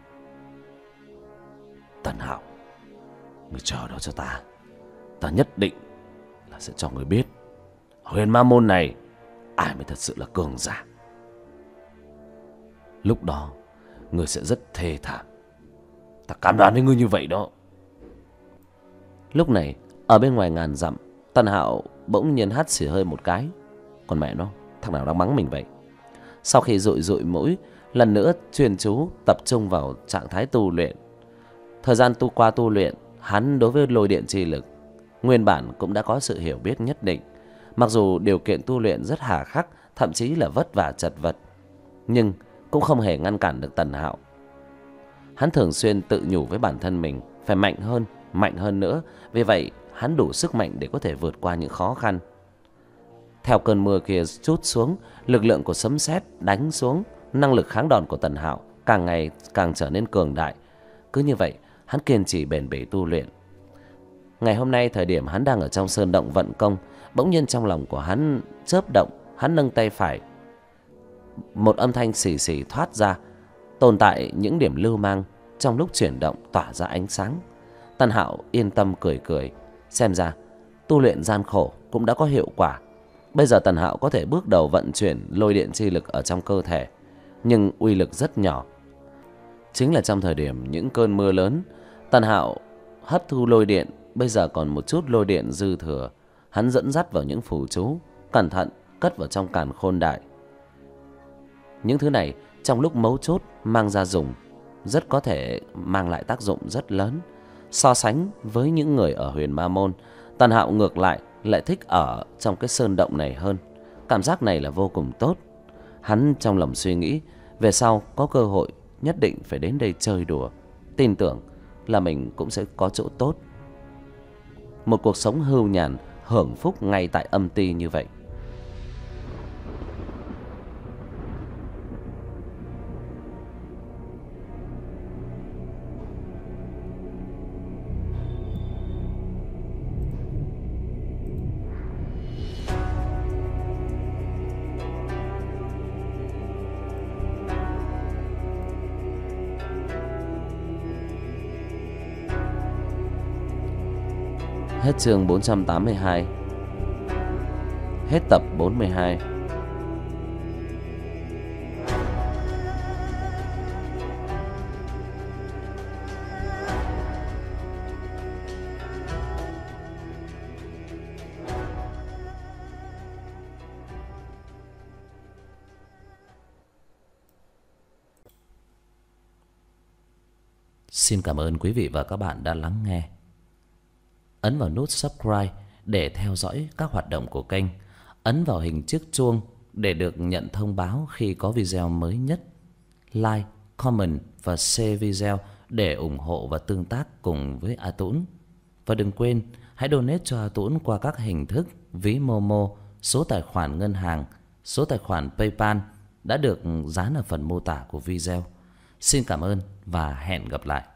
Tần Hạo, người chờ đó cho ta. Ta nhất định là sẽ cho người biết Huyền Ma Môn này ai mới thật sự là cường giả. Lúc đó người sẽ rất thê thảm. Ta cam đoan với ngươi như vậy đó. Lúc này ở bên ngoài ngàn dặm, Tần Hạo bỗng nhiên hắt xì hơi một cái. Còn mẹ nó, thằng nào đang mắng mình vậy? Sau khi dụi dụi mũi, lần nữa chuyên chú tập trung vào trạng thái tu luyện. Thời gian tu qua tu luyện, hắn đối với lôi điện chi lực nguyên bản cũng đã có sự hiểu biết nhất định. Mặc dù điều kiện tu luyện rất hà khắc, thậm chí là vất vả chật vật, nhưng cũng không hề ngăn cản được Tần Hạo. Hắn thường xuyên tự nhủ với bản thân mình phải mạnh hơn, mạnh hơn nữa. Vì vậy hắn đủ sức mạnh để có thể vượt qua những khó khăn. Theo cơn mưa kia trút xuống, lực lượng của sấm sét đánh xuống, năng lực kháng đòn của Tần Hạo càng ngày càng trở nên cường đại. Cứ như vậy hắn kiên trì bền bỉ tu luyện. Ngày hôm nay thời điểm hắn đang ở trong sơn động vận công, bỗng nhiên trong lòng của hắn chớp động. Hắn nâng tay phải, một âm thanh xì xì thoát ra, tồn tại những điểm lưu mang trong lúc chuyển động tỏa ra ánh sáng. Tần Hạo yên tâm cười cười, xem ra tu luyện gian khổ cũng đã có hiệu quả. Bây giờ Tần Hạo có thể bước đầu vận chuyển lôi điện chi lực ở trong cơ thể, nhưng uy lực rất nhỏ. Chính là trong thời điểm những cơn mưa lớn, Tần Hạo hấp thu lôi điện, bây giờ còn một chút lôi điện dư thừa. Hắn dẫn dắt vào những phù chú, cẩn thận cất vào trong càn khôn đại. Những thứ này trong lúc mấu chốt mang ra dùng, rất có thể mang lại tác dụng rất lớn. So sánh với những người ở Huyền Ma Môn, Tần Hạo ngược lại lại thích ở trong cái sơn động này hơn. Cảm giác này là vô cùng tốt. Hắn trong lòng suy nghĩ, về sau có cơ hội nhất định phải đến đây chơi đùa. Tin tưởng là mình cũng sẽ có chỗ tốt. Một cuộc sống hưu nhàn, hưởng phúc ngay tại âm ty như vậy. Hết chương bốn trăm tám mươi hai. Hết tập bốn mươi hai. Xin cảm ơn quý vị và các bạn đã lắng nghe. Ấn vào nút subscribe để theo dõi các hoạt động của kênh. Ấn vào hình chiếc chuông để được nhận thông báo khi có video mới nhất. Like, comment và share video để ủng hộ và tương tác cùng với A Tũng. Và đừng quên hãy donate cho A Tũng qua các hình thức ví Momo, số tài khoản ngân hàng, số tài khoản PayPal đã được dán ở phần mô tả của video. Xin cảm ơn và hẹn gặp lại.